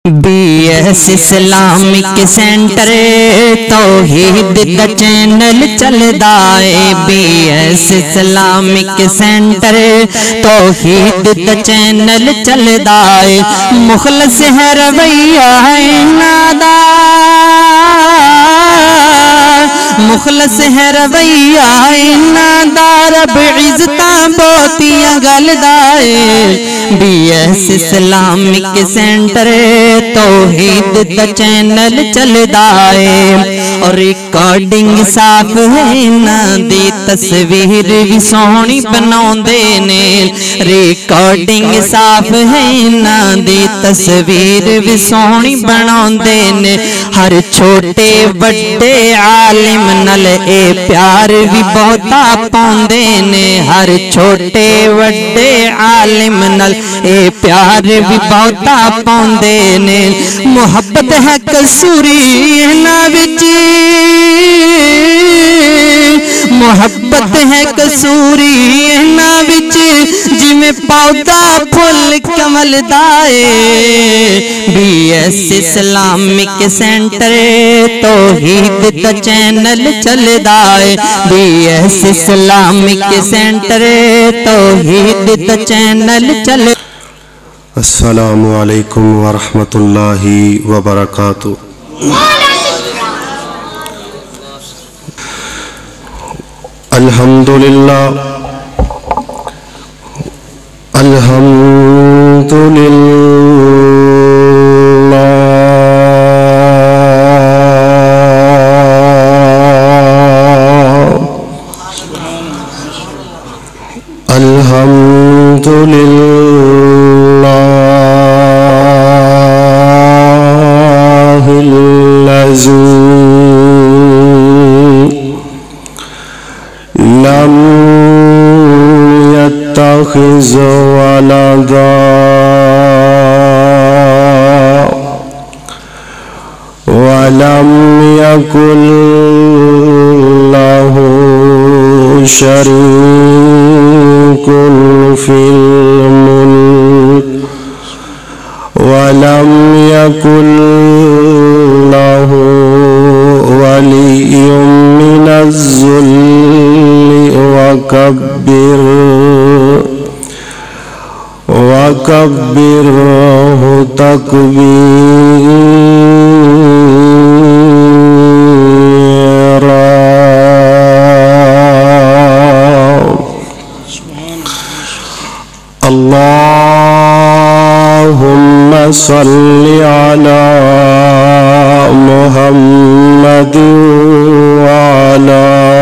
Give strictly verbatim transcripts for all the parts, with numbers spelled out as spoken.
Be S Islamic centre Tauheed دا channel چلدا اے B S Islamic centre Tauheed دا چینل چلدا اے مخلص ہے رویہ انہاں دا مخلص ہے رویہ انہاں دا رب عزتاں بہتیاں گلدا اے B S Islamic centre Tauheed دا چینل چلدا اے اور ریکارڈنگ صاف ہے نا دی تصویر بھی سونی بناوندے نے ریکارڈنگ صاف ہے نا دی تصویر بھی سونی بناوندے نے ہر چھوٹے بڑے عالم نال اے پیار بھی بہتا پاوندے نے ہر چھوٹے بڑے عالم نال اے پیار بھی بہتا پاوندے نے محبت ہے قصوری انہاں وچ محبت ہے قصوری انہاں وچ جویں پودا پھل کمل دا اے B S Islamic centre Tauheed دا چینل چلدا اے B S Islamic centre Tauheed دا چینل چل السلام علیکم ورحمۃ اللہ وبرکاتہ۔ الحمدللہ الحمدللہ الحمدللہ لم يتخذ ولدا ولم يكن له شريك في الملك ولم يكن له ولي من الذل وكبر وكبره تكبيرا۔ اللهم صل على محمد وعلى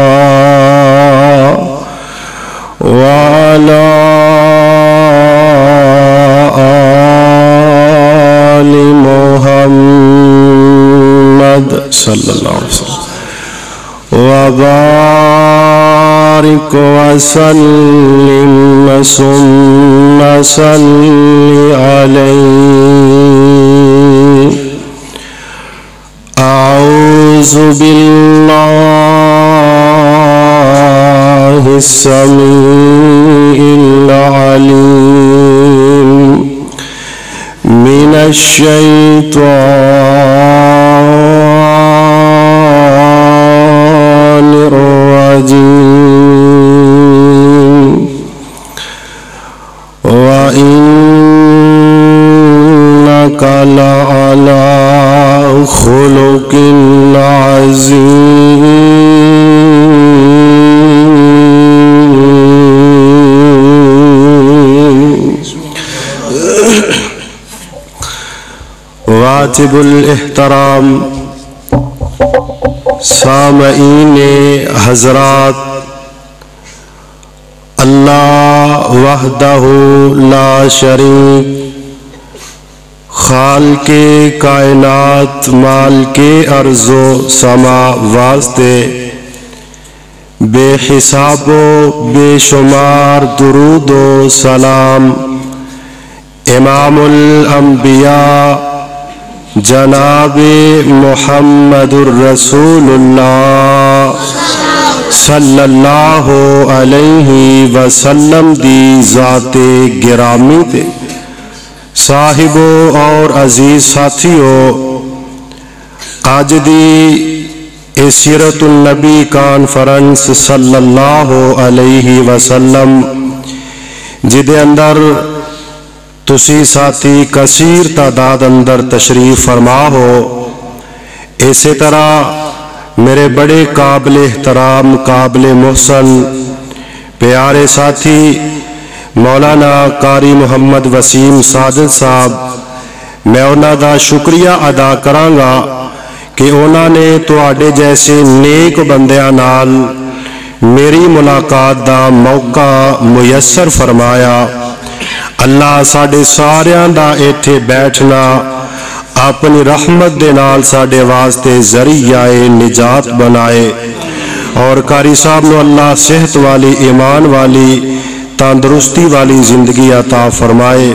وعلى آل محمد صلی اللہ علیہ وسلم وبارک وسلم ثم صل علیہ۔ اعوذ باللہ السمیع العلیم من الشیطان الرجیم وإنک لعلی خلق عظیم۔ واجب الاحترام سامعین حضرات، اللہ وحدہ لا شریک خالق کائنات مالک ارض و سما واسطے بے حساب و بے شمار درود و سلام امام الانبیاء جناب محمد الرسول اللہ صلی اللہ علیہ وسلم دی ذات گرامی تے صاحبوں اور عزیز ساتھیوں، قاجدی سیرت النبی کانفرنس صلی اللہ علیہ وسلم جدے اندر تسی ساتھی کثیر تعداد اندر تشریف فرما ہو، اسی طرح میرے بڑے قابل احترام قابل محسن پیارے ساتھی مولانا قاری محمد وسیم ساجد صاحب، میں انہاں دا شکریہ ادا کرانگا کہ انہوں نے تواڈے جیسے نیک بندیاں نال میری ملاقات دا موقع میسر فرمایا۔ اللہ ساڈے ساریاں دا ایتھے بیٹھنا اپنی رحمت دے نال ساڈے واسطے ذریعہ نجات بنائے، اور قاری صاحب نو اللہ صحت والی ایمان والی تندرستی والی زندگی عطا فرمائے۔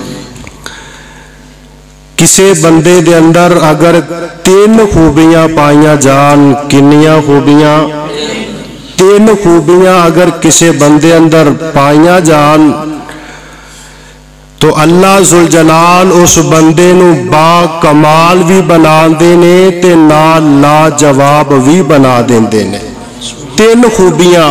کسے بندے دے اندر اگر تین خوبیاں پائیاں جان، کنیاں خوبیاں؟ تین خوبیاں اگر کسے بندے اندر پائیاں جان تو اللہ ذوالجلال اس بندے نو با کمال بھی بنا دینے تے نال لا جواب بھی بنا دینے۔ تین خوبیاں،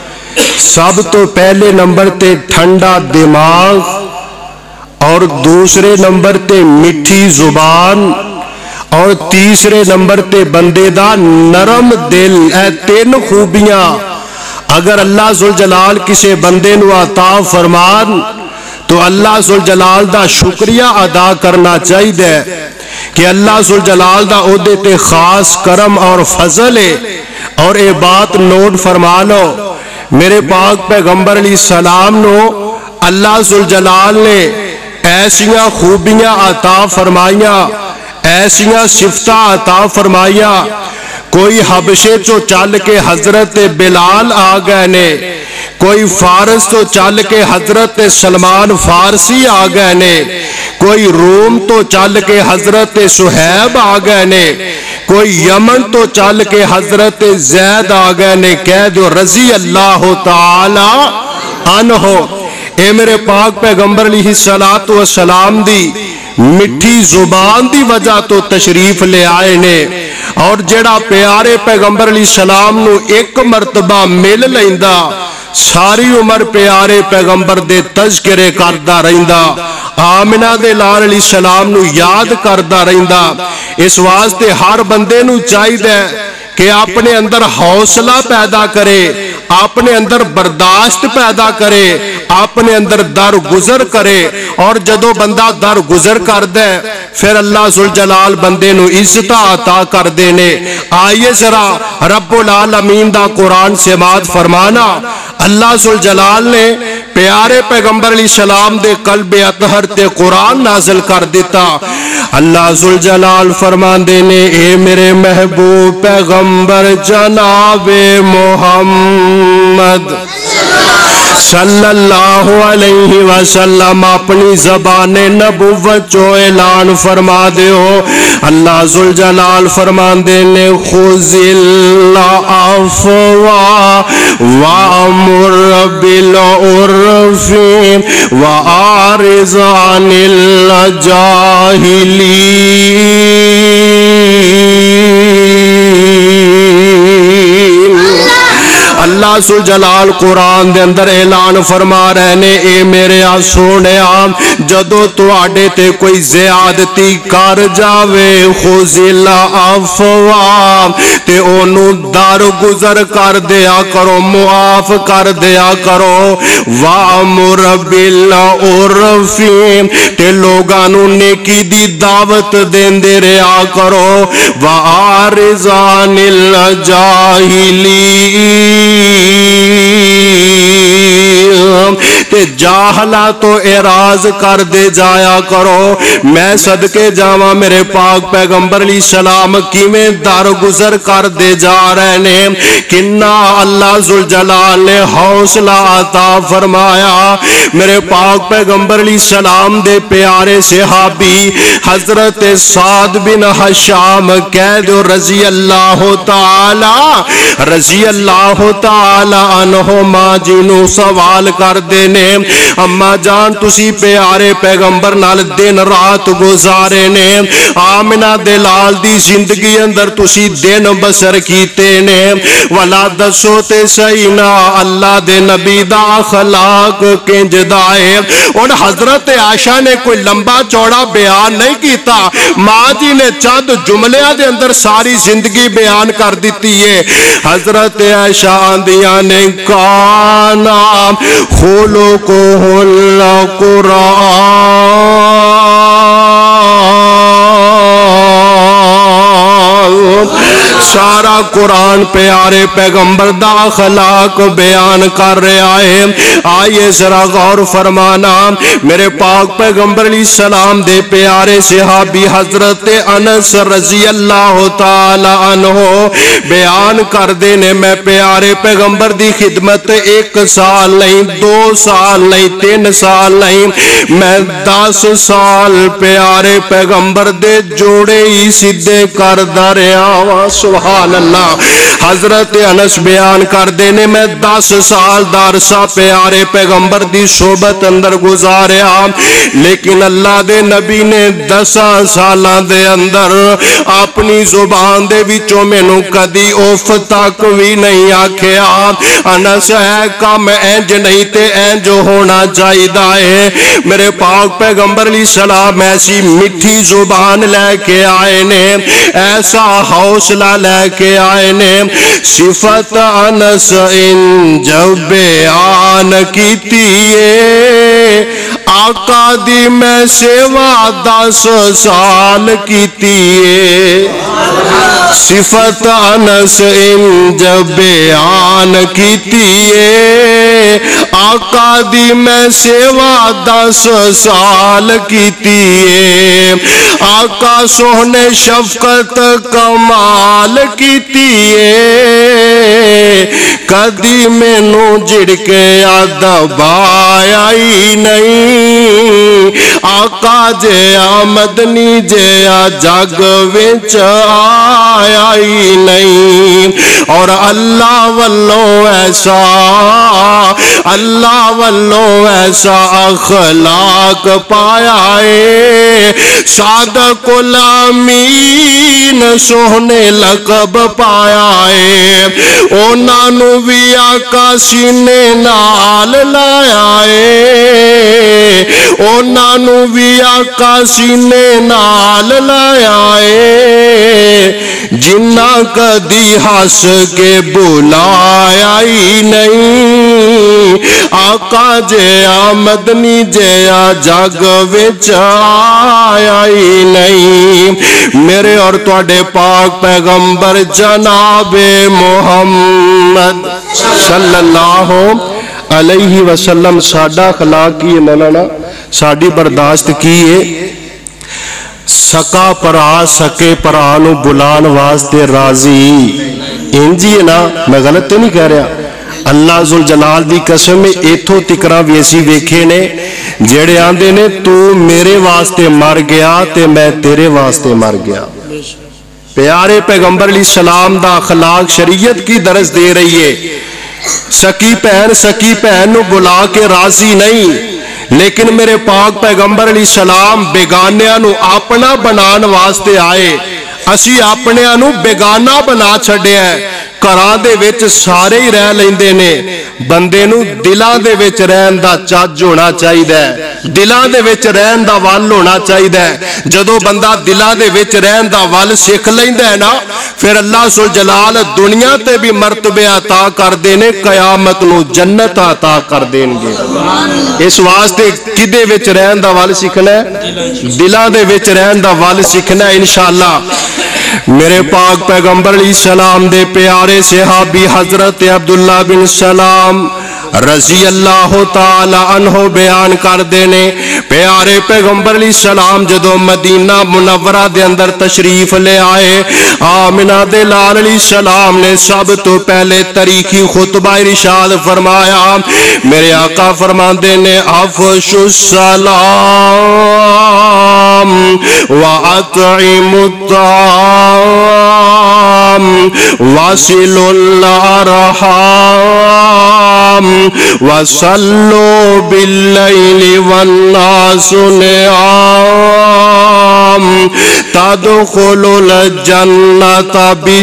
سب تو پہلے نمبر تے ٹھنڈا دماغ، اور دوسرے نمبر تے میٹھی زبان، اور تیسرے نمبر تے بندے دا نرم دل۔ اے تین خوبیاں اگر اللہ ذوالجلال کسے بندے نو عطا فرمان تو اللہ ذوالجلال دا شکریہ ادا کرنا چاہیے کہ اللہ ذوالجلال دا عہدے تے خاص کرم اور فضل ہے۔ اور اے بات نوٹ فرما لو، میرے پاک پیغمبر علیہ السلام نو اللہ ذوالجلال نے ایسیاں خوبیاں عطا فرمائیاں، ایسیاں صفتاں عطا فرمائیاں، کوئی حبشے چو چل کے حضرت بلال آ گئے نے، کوئی فارس تو چل کے حضرت سلمان فارسی آ گئے نے، کوئی روم تو چل کے حضرت سہیب آ گئے نے، کوئی یمن تو چل کے حضرت زید آ گئے نے۔ کہہ دو رضی اللہ تعالی عنہ۔ اے میرے پاک پیغمبر علیہ السلام دی مٹھی زبان دی وجہ تو تشریف لے آئے نے، اور جڑا پیارے پیغمبر علیہ السلام نو ایک مرتبہ مل لیندا ساری عمر پیارے پیغمبر دے تذکرے کردہ رہندا، آمنہ دے لال علیہ السلام نو یاد کردہ رہندا۔ اس واسطے ہر بندے نو چاہیے کہ اپنے اندر حوصلہ پیدا کرے، اپنے اندر برداشت پیدا کرے، اپنے اندر در گزر کرے، اور جدو بندہ در گزر کر دے پھر اللہ ذوالجلال بندے نو عزت عطا کر دینے۔ آئیے ذرا رب العالمین دا قرآن سماعت فرمانا۔ اللہ ذوالجلال نے پیارے پیغمبر علیہ السلام دے قلب اطہر تے قرآن نازل کر دیتا۔ اللہ ذوالجلال فرمان دینے، اے میرے محبوب پیغمبر جناب محمد صلی اللہ علیہ وسلم اپنی زبان نبوت جو اعلان فرما دے ہو۔ اللہ ذوالجلال فرمان دینے، خذ العفو وامر بالعرف واعرض عن الجاہلین۔ اللہ ذوالجلال قرآن دے اندر اعلان فرما رہے نے، اے میرے سونیا جدو تو آڈے تے کوئی زیادتی کر جاوے، خذ العفو تے انہوں در گزر کر دیا کرو، معاف کر دیا کرو، وامر بالعرف تے لوگانوں نیکی دی دعوت دین دے رہا کرو، واعرض عن الجاہلین تے جاہلا تو اعراض کر دے جایا کرو۔ میں صدقے جاواں میرے پاک پیغمبر علیہ السلام کیویں در گزر کر دے جا رہے نے، کنا اللہ ذوالجلال نے حوصلہ عطا فرمایا۔ میرے پاک پیغمبر علیہ السلام دے پیارے صحابی حضرت سعد بن حشام کہہ دو رضی اللہ تعالی رضی اللہ تعالی عنہما جنہوں سوال کر دے نے اما جان تسی پیارے پیغمبر نال دن رات گزارے نے آمنہ دے لال دی زندگی اندر تسی دن بسر کیتے نے ولا دسو تے سینا اللہ دے نبی دا اخلاق کنج دائے اور حضرت عائشہ نے کوئی لمبا چوڑا بیان نہیں کیتا ماں جی نے چند جملیاں دے اندر ساری زندگی بیان کر دیتی ہے حضرت عائشہ آندیاں نے کانا خلقہ القرآن سارا قرآن پیارے پیغمبر دا اخلاق بیان کر رہا ہے آئیے ذرا غور فرمانا میرے پاک پیغمبر علیہ السلام دے پیارے صحابی حضرت انس رضی اللہ تعالی عنہ بیان کر دینے میں پیارے پیغمبر دی خدمت ایک سال نہیں دو سال نہیں تین سال نہیں میں دس سال پیارے پیغمبر دے جوڑے ہی سدھے کر دریا سبحان اللہ حضرت انس بیان کر دینے میں دس سال دارسا پیارے پیغمبر دی صحبت اندر گزاریا لیکن اللہ دے نبی نے دسا سالہ دے اندر اپنی زبان دے وچوں میں نو کدی اوف تک بھی نہیں آکھیا انس ہے کم اینج نہیں تے اینج ہونا چاہیے ہے میرے پاک پیغمبر علیہ السلام ایسی مٹھی زبان لے کے آئے نے ایسا حوصلہ لے کے آئے نے صفت انس ان جب بیان کیتی ہے آقا دی میں سیوا دس سال کیتی ہے صفت انس ان جب بیان کیتی ہے آقا دی میں سیوا دس سال کیتی ہے آقا سوہنے شفقت کمال کیتی ہے کدی میں نو جڑکے دبایا ہی نہیں آقا جے آمدنی جے جگ وچ آیا ہی نہیں اور اللہ والوں ایسا اللہ والوں ایسا اخلاق پایا ہے صادق الامین سوہنے لقب پایا ہے اونا نو بھی آقا سینے نال لایا ہے اونا نو بھی آقا سینے نال لایا ہے جنہ کدی ہس کے بلایا ہی نہیں آقا جے آمدنی جے جگ وچ آیا ہی نہیں میرے اور تواڈے پاک پیغمبر جناب محمد صلی اللہ علیہ وسلم ساڈا اخلاق کی ہے مولانا ساڈی برداشت کی ہے سکا پرا سکے پرانو بلان واسطے راضی انجی ہے نا میں غلط تو نہیں کہہ رہا اللہ ذوالجلال دی قسم میں ایتھو تکرا ویسی ویکھے نے جڑے آندے نے تو میرے واسطے مر گیا تے میں تیرے واسطے مر گیا پیارے پیغمبر علیہ السلام دا اخلاق شریعت کی درس دے رہی ہے سکی پہن سکی پہن نو بلا کے راضی نہیں لیکن میرے پاک پیغمبر علیہ السلام بیگانیاں نو اپنا بنان واسطے آئے اسی اپنیاں نو بیگانہ بنا چھڑے ہیں کراں دے وچ سارے ہی رہ لیندے نے بندے نو دلاں دے وچ رہن دا چج ہونا چاہیدا ہے دلاں دے وچ رہن دا ول ہونا چاہیدا ہے جدوں بندہ دلاں دے وچ رہن دا ول سکھ لیندا ہے نا پھر اللہ ذوالجلال دنیا تے بھی مرتبے عطا کر دے نے قیامت نو جنت عطا کر دین گے اس واسطے کدے وچ رہن دا ول سکھنا ہے دلاں دے وچ رہن دا ول سکھنا ہے انشاءاللہ میرے پاک پیغمبر علیہ السلام دے پیارے صحابی حضرت عبداللہ بن سلام رضی اللہ تعالی عنہ بیان کر دینے پیارے پیغمبر علیہ السلام جدو مدینہ منورہ دے اندر تشریف لے آئے آمنہ دے لال علیہ السلام نے سب تو پہلے تاریخی خطبہ ارشاد فرمایا میرے آقا فرمان دینے افش السلام وَأَطْعِمُ الطَّعَامِ वासिलुल अरहाम वसल्लु बिल्लैलि वन्नासु नियाम तदखुलुल जन्नत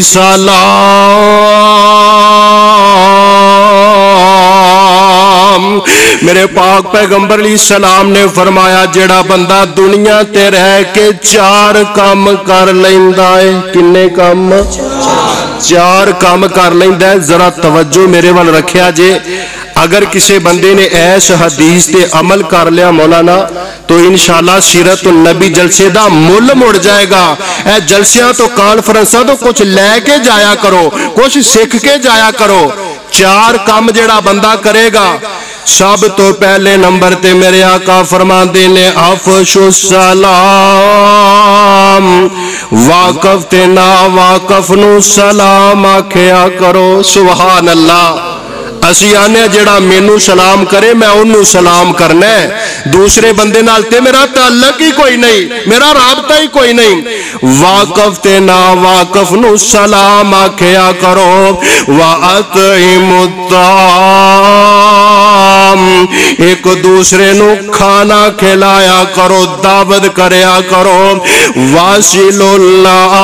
बिसलाम। मेरे पाक पैगंबर सलाम ने फरमाया जेड़ा बंदा दुनिया ते रह के चार काम कर लेंदा है, किन्ने काम? चार काम कर लेंदा है। जरा तवज्जो मेरे वाल रखिया जे, अगर किसी बंदे ने ऐस हदीस ते अमल कर लिया मौलाना तो इंशाअल्लाह सीरत नबी जलसे दा मुल मुड़ जाएगा। ए जलसियां तो कॉन्फ्रेंसां तो कुछ लैके जाया करो, कुछ सीख के जाया करो। चार काम जेड़ा बंदा करेगा, सब तो पहले नंबर ते मेरे आका फरमाते ने अफशु सलाम, वाकफ ते ना वाकफ नु सलाम आखिया करो। सुभान अल्लाह। असी आने जेड़ा मैनू सलाम करे मैं उन्नू सलाम करना है, दूसरे बंदे नाल ते मेरा ताल्लुक ही कोई नहीं, मेरा राबता ही कोई नहीं। वाकफ ते ना वाकफ नु सलाम आखिया करो। वाअतइमुत्ताम, एक दूसरे नु खाना खिलाया करो, दावत करया करो। वासिलुल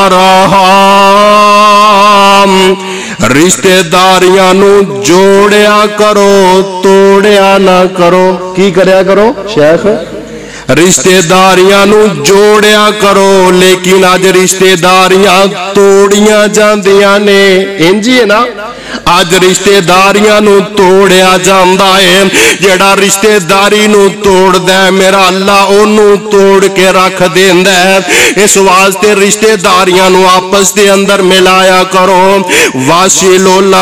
अरहाम, रिश्तेदारियां नु जोड़िया करो, तोड़िया ना करो। की करया करो शेख? रिश्तेदारियां नु जोड़िया करो, लेकिन अज रिश्तेदारियां तोड़िया जांदियां ने। इंज ही है ना, अज रिश्तेदारियां नु तोड़िया जांदा है। जेड़ा रिश्तेदारी नु तोड़दा है मेरा अल्लाह ओनू तोड़ के रख देंदा है। इस वास्ते रिश्तेदारियां नु आपस दे अंदर मिलाया करो। वासिलुल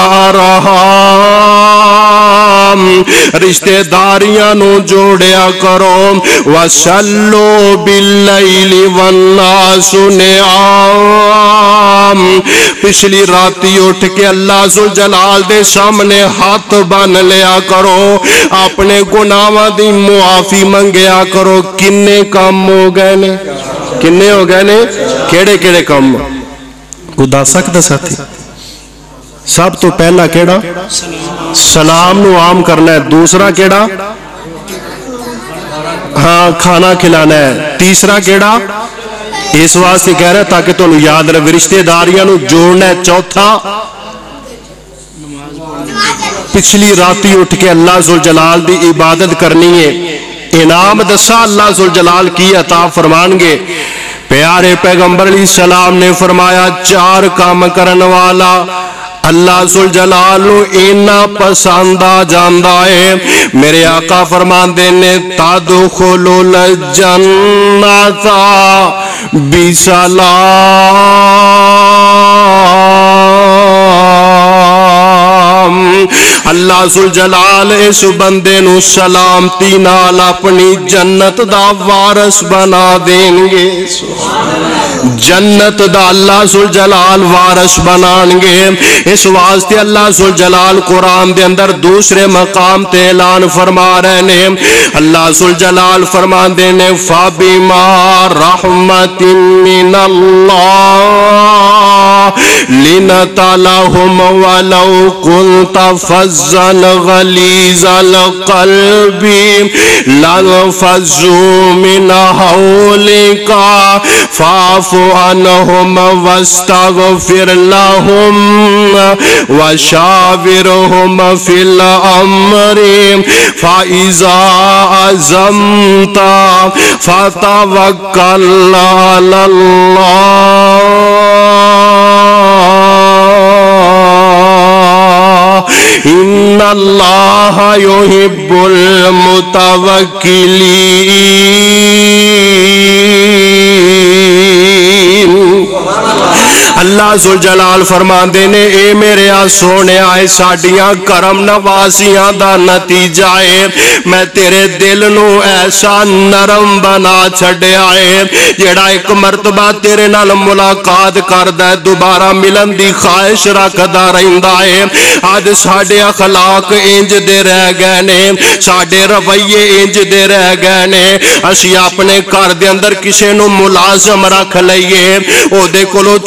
अरहाम, रिश्तेदारियां नु जोड़िया करो। वसल्लु बिल्लैलि वन्नासु नियाम, पिछली राती उठ के अल्लाह जुल जलाल दे सामने हाथ बन लिया करो, अपने गुनाहां दी मुआफी मंगया करो। किन्ने काम हो गए ने? किन्ने हो गए ने? केड़े केड़े काम को दस सकदा साथी? सब तो पहला केड़ा? सलाम नु आम करना है। दूसरा केड़ा? हाँ, खाना खिलाना है। तीसरा केड़ा? इस वास्ते कह रहा ताकि तुहानू याद रहे, रिश्तेदारियां नु जोड़ना है। चौथा, पिछली राती उठ के अल्लाह जुल जलाल दी इबादत करनी है। इनाम दसा अल्लाह जुल जलाल की अता फरमानगे। प्यारे पैगंबर अलैहि सलाम ने फरमाया चार काम करने वाला अल्लाह जुल जलाल इन्ना पसंद आ जांदा है। मेरे आका फरमाते ने तदखुलुल जन्नता बिसलाम। अल्लाह जुल जलाल इस बंदे नु सलामती नाल अपनी जन्नत दा वारस बना देंगे। जन्नत दा अल्लाह जुल जलाल वारस बनाएंगे। इस वास्ते अल्लाह जुल जलाल कुरान दे अंदर दूसरे मकाम ते ऐलान फरमा रहे ने। अल्लाह जुल जलाल फरमाते ने फाबिमा रहमतिन मिनल्लाह लिनतलहुम वलौ कुंता फज़्ज़न गलीज़ल क़ल्बी लनफ़ज़्ज़ू मिन हौलिका फ़ाफ़ु अन्हुम वस्तग़फ़िर लहुम वशाविरहुम फ़िल अम्रि फ़इज़ा अज़मता फ़तवक्कल अलल्लाह इन्नल्लाह युहिब्बुल मुतवक्किलीन। अल्लाह जुल जलाल फरमाते ने ए मेरे आ सोने आए साडियां करम नवाजियां दा नतीजा है मैं तेरे दिल नू ऐसा नरम बना छड्या है जेड़ा एक मरतबा तेरे नाल मुलाकात करदा है दोबारा मिलन दी ख्वाहिश रखदा रहिंदा है। अज साडे अखलाक इंज दे रह गए ने, साडे रवैये इंज दे रह गए ने। असी अपने घर दे अंदर किसे नू मुलाजम रख लईए, ओदे कोलों छोटी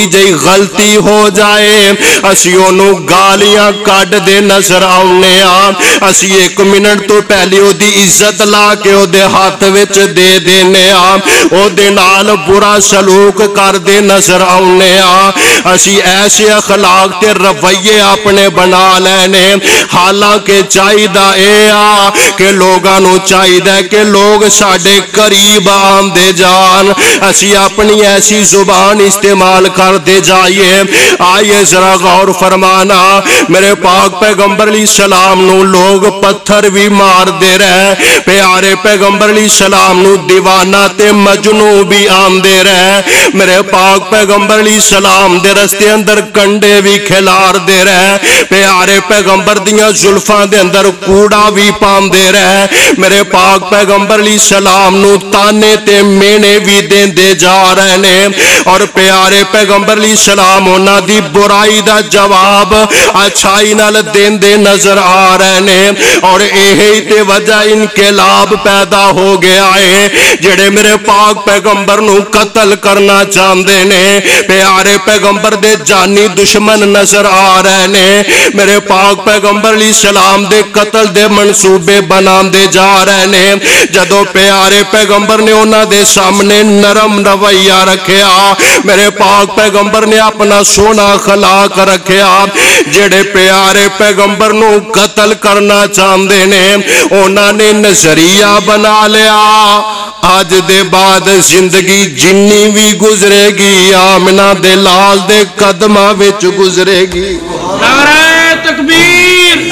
چھوٹی جی غلطی ہو جائے اسی انہوں گالیاں کٹ دے نظر آنے آ اسی ایک منٹ تو پہلے او دی عزت لا کے او دے ہاتھ وچ دے دینے آ او دے نال برا سلوک کر دے نظر آنے آ اسی ایسے اخلاق تے رویے اپنے بنا لینے حالانکہ چاہیدہ اے آ کہ لوگاں نو چاہیدہ کہ لوگ ساڑے قریب آن دے جان اسی اپنی ایسی زبان استعمال کر دے جائیے آئیے ذرا غور فرمانا میرے پاک پیغمبر علیہ السلام نو لوگ پتھر بھی مار دے رہے پیارے پیغمبر علیہ السلام نو دیوانہ تے مجنو بھی آن دے رہے میرے پاک پیغمبر علیہ السلام دے رستے اندر کنڈے بھی کھلار دے رہے پیارے پیغمبر دیاں زلفان دے اندر کوڑا بھی پان دے رہے میرے پاک پیغمبر علیہ السلام نو تانے تے مینے بھی دین دے جا رہے نے اور پیارے پیغمبر علیہ السلام ہونا دی برائی دا جواب اچھائی نال دین دے نظر آ رہے نے اور ایہی تے وجہ انقلاب پیدا ہو گیا ہے جڑے میرے پاک پیغمبر نو قتل کرنا چاندے نے پیارے پیغمبر دے جانی دشمن نظر آ رہے نے میرے پاک پیغمبر علیہ السلام دے قتل دے منصوبے بنان دے جا رہے نے جدو پیارے پیغمبر نے انہاں دے سامنے نرم رویہ رکھیا میرے پاک پیغمبر نے اپنا سونا خلاق رکھیا جڑے پیارے پیغمبر نو قتل کرنا چاندے نے انہاں نے نظریہ بنا لیا آج دے بعد زندگی جنی بھی گزرے گی آمنہ دے لال دے قدمہ وچ گزرے گی نعرہ تکبیر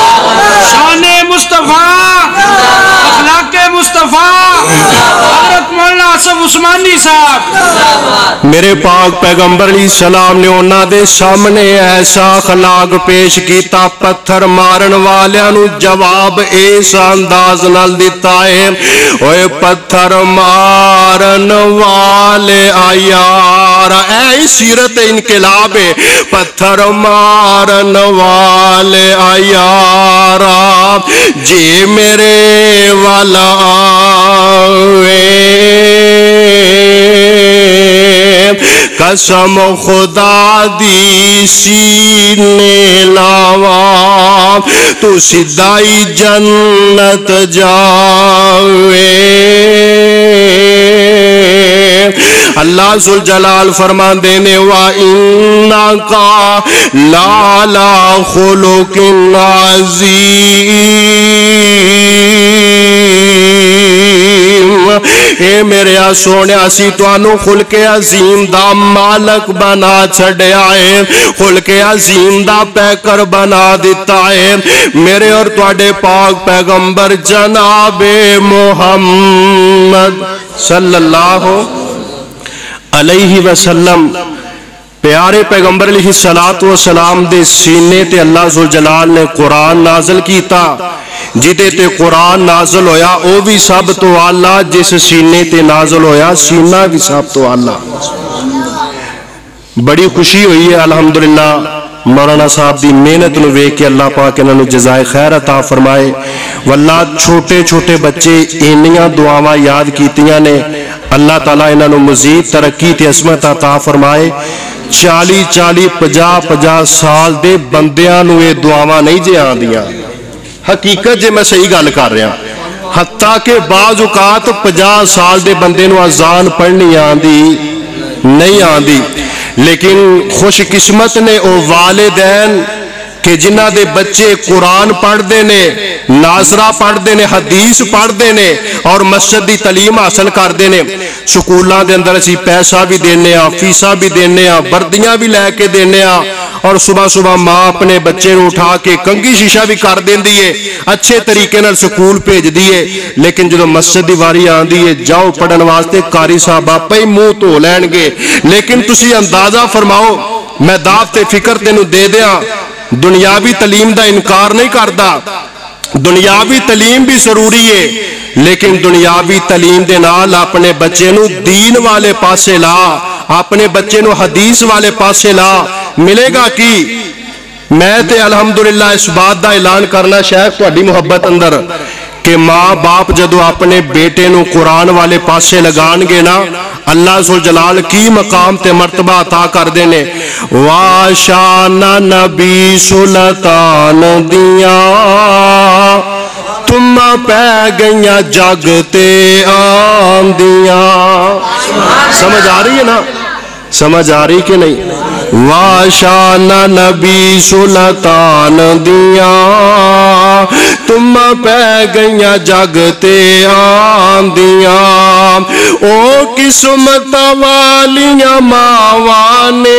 شان مصطفیٰ اخلاق مصطفیٰ حضرت مولانا آصف عثمانی صاحب میرے پاک پیغمبر علیہ السلام نے انہاں دے سامنے ایسا اخلاق پیش کیتا پتھر مارن والیاں نو جواب ایسا انداز نال دیتا ہے اوے پتھر مارن والے آیار اے سیرت انقلاب ہے پتھر مارن والے آیار جی میرے والا آوے قسم خدا دی سینے لاوا تو سدائی جنت جاوے اللہ ذوالجلال فرمان دینے وَإِنَّكَ لَعَلَىٰ خُلُقٍ عَظِيمٍ اے میرے سونے اسی توانو خلق عظیم دا مالک بنا چھڑے آئے خلق عظیم دا پیکر بنا دیتا ہے میرے اور تواڈے پاک پیغمبر جناب محمد صلی اللہ علیہ وسلم پیارے پیغمبر علیہ السلام دے سینے تے اللہ ذوالجلال نے قرآن نازل کیتا جدے تے قرآن نازل ہویا او بھی سب تو اللہ جس سینے تے نازل ہویا سینہ بھی سب تو اللہ بڑی خوشی ہوئی ہے الحمدللہ مولانا صاحب دی محنت نو ویکھ کے اللہ پاک انہاں نو جزائے خیر عطا فرمائے واللہ چھوٹے چھوٹے بچے انیاں دعاواں یاد کیتیاں نے اللہ تعالیٰ انہاں نو مزید ترقی تے عظمت عطا فرمائے چالی چالی پجا پجا سال دے بندیاں نو یہ دعاواں نہیں جے آندیاں حقیقت جے میں صحیح گل کر رہا حتیٰ کہ بعض اوقات پجا سال دے بندے نو اذان پڑھنی آندی نہیں آندی لیکن خوش قسمت نے او والدین کہ جنہ دے بچے قرآن پڑھ دینے ناظرہ پڑھ دینے حدیث پڑھ دینے اور مسجد دی تعلیم حاصل کر دینے سکولان دے اندر اسی پیسہ بھی دینے آ فیسہ بھی دینے آ بردیاں بھی لے کے دینے آ اور صبح صبح ماں اپنے بچے نو اٹھا کے کنگی شیشہ بھی کر دین دیئے اچھے طریقے نال سکول بھیج دیئے لیکن جدو مسجد دی واری آن دیئے جاؤ پڑھن واسطے قاری صاحبہ پئی منہ تو لین گے لیکن تسی اندازہ فرماؤ میں دعوت فکر تینو دے دیاں دنیاوی تعلیم دا انکار نہیں کردا دنیاوی تعلیم بھی ضروری ہے لیکن دنیاوی تعلیم دے نال اپنے بچے نو دین والے پاسے لا اپنے بچے نو حدیث والے پاسے لا ملے گا کی میں تے الحمدللہ اس بات دا اعلان کرنا شاید تہاڈی محبت اندر کہ ماں باپ جدو اپنے بیٹے نو قرآن والے پاسے لگان گے نا اللہ ذوالجلال کی مقام تے مرتبہ عطا کر دینے واشان نبی سلطان دیاں تم پہ گئیاں جگ تے آن دیاں. سمجھ آ رہی ہے نا؟ سمجھ آ رہی کہ نہیں؟ واشان نبی سلطان دیاں تم پہ گئیاں جگ تے آن دیاں او قسمت والیاں ماوانے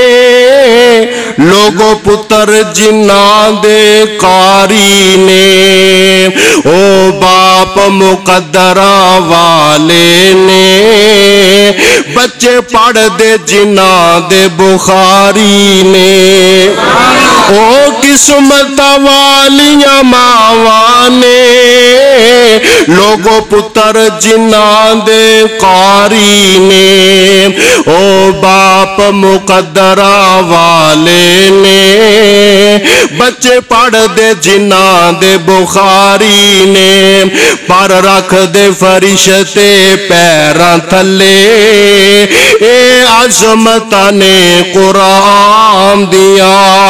لوگو پتر جناں دے قاری نے او باپ مقدرہ والے نے بچے پڑھ دے جناں دے بخاری نے او قسمت والیاں ماوانے لوگو پتر جناں دے قاری نے او باپ مقدرہ والے نے بچے پڑھ دے جناں دے بخاری نے پر رکھ دے فرشتے پیراں تھلے اے عظمتاں نے قرآن دیا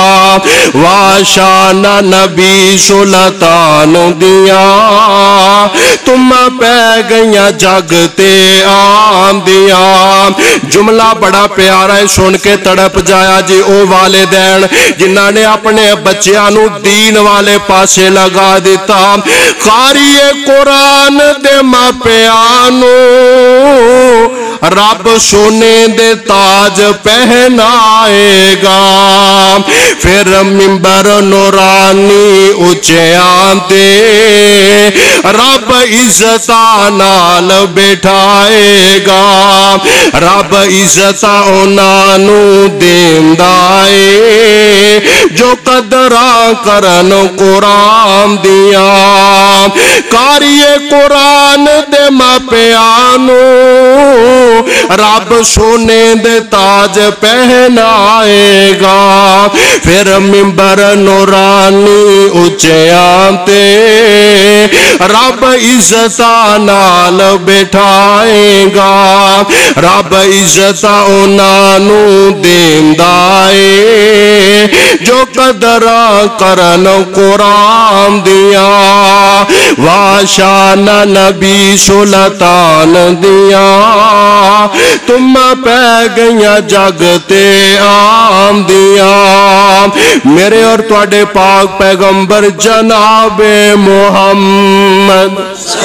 واشان نبی سلطان دیا تم پہ گئیاں جگ تے آن دیا. جملہ بڑا پیارا ہے سن کے تڑپ جایا جی او والدین جنہاں نے اپنے بچیاں نو دین والے پاسے لگا دیتا قاری قرآن دے ماپیاں نو رب سونے دے تاج پہنائے گا پھر ممبر نورانی اچیاں دے رب عزتاں نال بٹھائے گا رب عزتاں انہاں نو دیندا اے جو قدراں کرن قرآن دیاں قاری قرآن دے ماپیاں نو رب سونے دے تاج پہنائے گا پھر ممبر نورانی اچیاں تے رب عزتاں نال بٹھائے گا رب عزتاں انہاں نو دیندا اے جو قدراں کرن قرآن دیاں واشان نبی سلطان دیاں تم پہ گئیاں جگ تے آن دیاں. میرے اور تواڈے پاک پیغمبر جناب محمد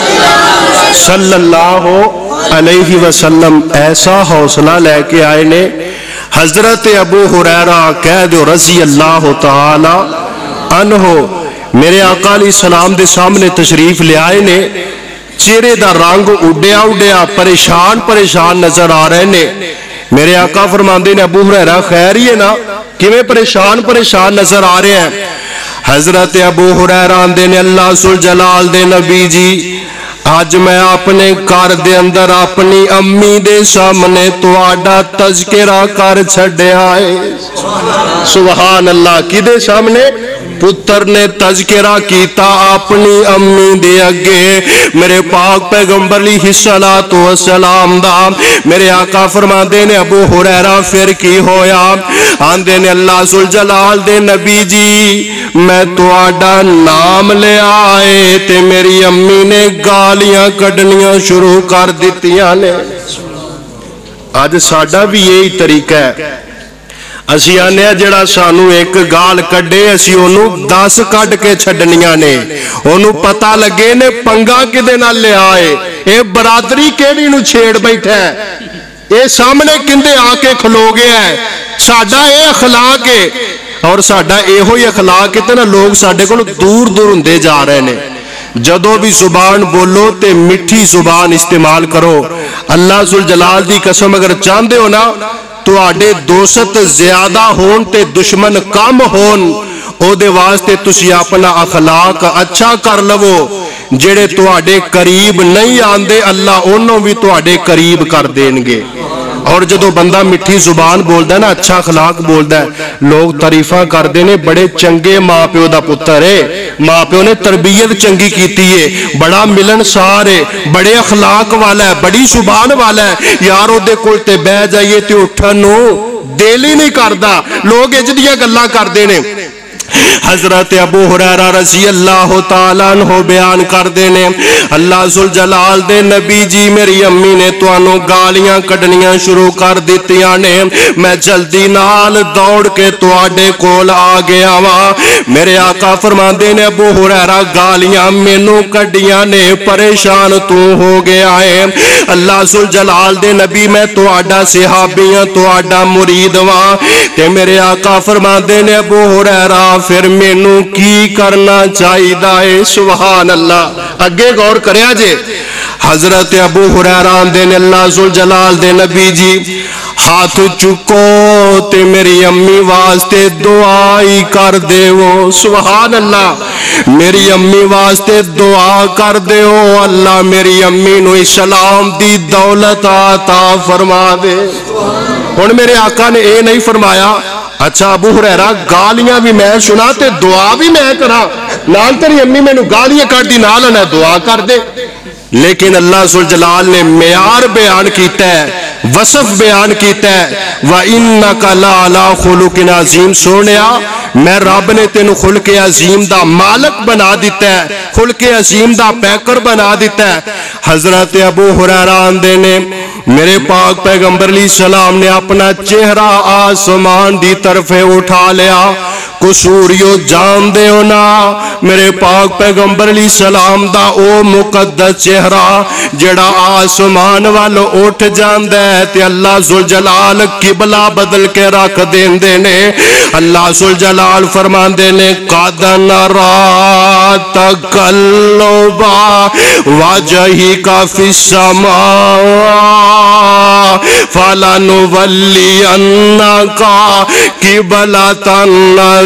صلی اللہ علیہ وسلم ایسا حوصلہ لے کے آئے نے حضرت ابو ہریرہ کہہ دو رضی اللہ تعالی عنہ میرے آقا علیہ السلام دے سامنے تشریف لے آئے نے چہرے دا رنگ اڈیا اڈیا پریشان پریشان نظر آ رہے نے میرے آقا فرماندے نے ابو ہریرہ خیر ہی ہے نا کیویں پریشان پریشان نظر آ رہے ہیں حضرت ابو ہریرہ آندے نے اللہ ذوالجلال دے نبی جی آج میں اپنے گھر دے اندر اپنی امی دے سامنے تواڈا تذکرہ کر چھڈیا ہے سبحان اللہ کی دے سامنے پتر نے تذکرہ کیتا اپنی امی دے اگے میرے پاک پیغمبر علیہ الصلوۃ والسلام دا میرے آقا فرماندے نے ابو ہریرہ پھر کی ہویا آندے نے اللہ ذوالجلال دے نبی جی میں تواڈا نام لے آئے تے میری امی نے گالیاں کڈنیاں شروع کر دتیاں نے. آج ساڈا بھی یہی طریقہ ہے اسی آنے جڑا سانو ایک گال کڈے اسی انہوں دس کڈ کے چھڈنیاں نے انہوں پتہ لگے نے پنگا کدے نال لے آئے اے برادری کیڑی نو چھیڑ بیٹھا ہے اے سامنے کندے آ کے کھلو گیا ہے ساڈا اے اخلاق ہے اور ساڈا اے ہوئی اخلاق ہے نا لوگ ساڈے کو دور دور ہوندے جا رہے نے جدو بھی زبان بولو تے مٹھی زبان استعمال کرو اللہ ذوالجلال دی قسم اگر چاہندے ہو نا تو آڈے دوست زیادہ ہون تے دشمن کم ہون او دے واسطے تسی اپنا اخلاق اچھا کر لو جڑے تو آڈے قریب نہیں آندے اللہ انہوں بھی تو آڈے قریب کر دیں گے اور جدو بندہ مٹھی زبان بولدا ہے نا اچھا اخلاق بولدا ہے لوگ تعریفاں کردے نے بڑے چنگے ماں پیو دا پتر ہے ماں پیو نے تربیت چنگی کیتی ہے بڑا ملنسار ہے بڑے اخلاق والا ہے بڑی زبان والا ہے یار او دے کول تے بہ جائیے تے اٹھن نو دل ہی نہیں کردا لوگ اج دیاں گلاں کردے نے حضرت ابو ہریرہ رضی اللہ تعالیٰ عنہ بیان کر دینے اللہ ذوالجلال دے نبی جی میری امی نے توانوں گالیاں کڈنیاں شروع کر دیتیاں نے میں جلدی نال دوڑ کے تواڈے کول آ گیا وا میرے آقا فرماندے نے ابو ہریرہ گالیاں مینوں کڈیاں نے پریشان تو ہو گیا ہے اللہ ذوالجلال دے نبی میں تواڈا صحابی ہاں تواڈا مرید وا تے میرے آقا فرماندے نے ابو ہریرہ پھر مینوں کی کرنا چاہیے ہے سبحان اللہ اگے غور کریا جے حضرت ابو ہریرہ دے نے اللہ ذوالجلال دے نبی جی ہاتھ چکو تے میری امی واسطے دعائی کر دے وہ سبحان اللہ میری امی واسطے دعا کر دے وہ اللہ میری امی نو اسلام دی دولت عطا فرما دے ہن میرے آقا نے اے نہیں فرمایا اچھا ابو ہریرہ گالیاں بھی میں سنا تے دعا بھی میں کرا نال تیری امی میں نو گالیاں کر دی نال انہیں دعا کر دے لیکن اللہ ذوالجلال نے معیار بیان کیتا ہے وصف بیان کیتا ہے وَإِنَّكَ لَعَلَىٰ خُلُقٍ عَظِيمٍ سونیا میں رب نے تینو خلق عظیم دا مالک بنا دیتا ہے خلق عظیم دا پیکر بنا دیتا ہے حضرت ابو ہریرہ آندے نے میرے پاک پیغمبر علیہ السلام نے اپنا چہرہ آسمان دی طرف اٹھا لیا قصوریو جان دے ہونا میرے پاک پیغمبر علیہ السلام دا او مقدس چہرہ جڑا آسمان والو اٹھ جان دے تے اللہ ذوالجلال قبلہ بدل کے رکھ دین دے نے اللہ ذوالجلال فرمان دے نے قَدْ نَرَا تَقَلُّبَ وَجْهِكَ فِي السَّمَاءِ فَلَنُوَلِّيَنَّكَ قِبْلَةً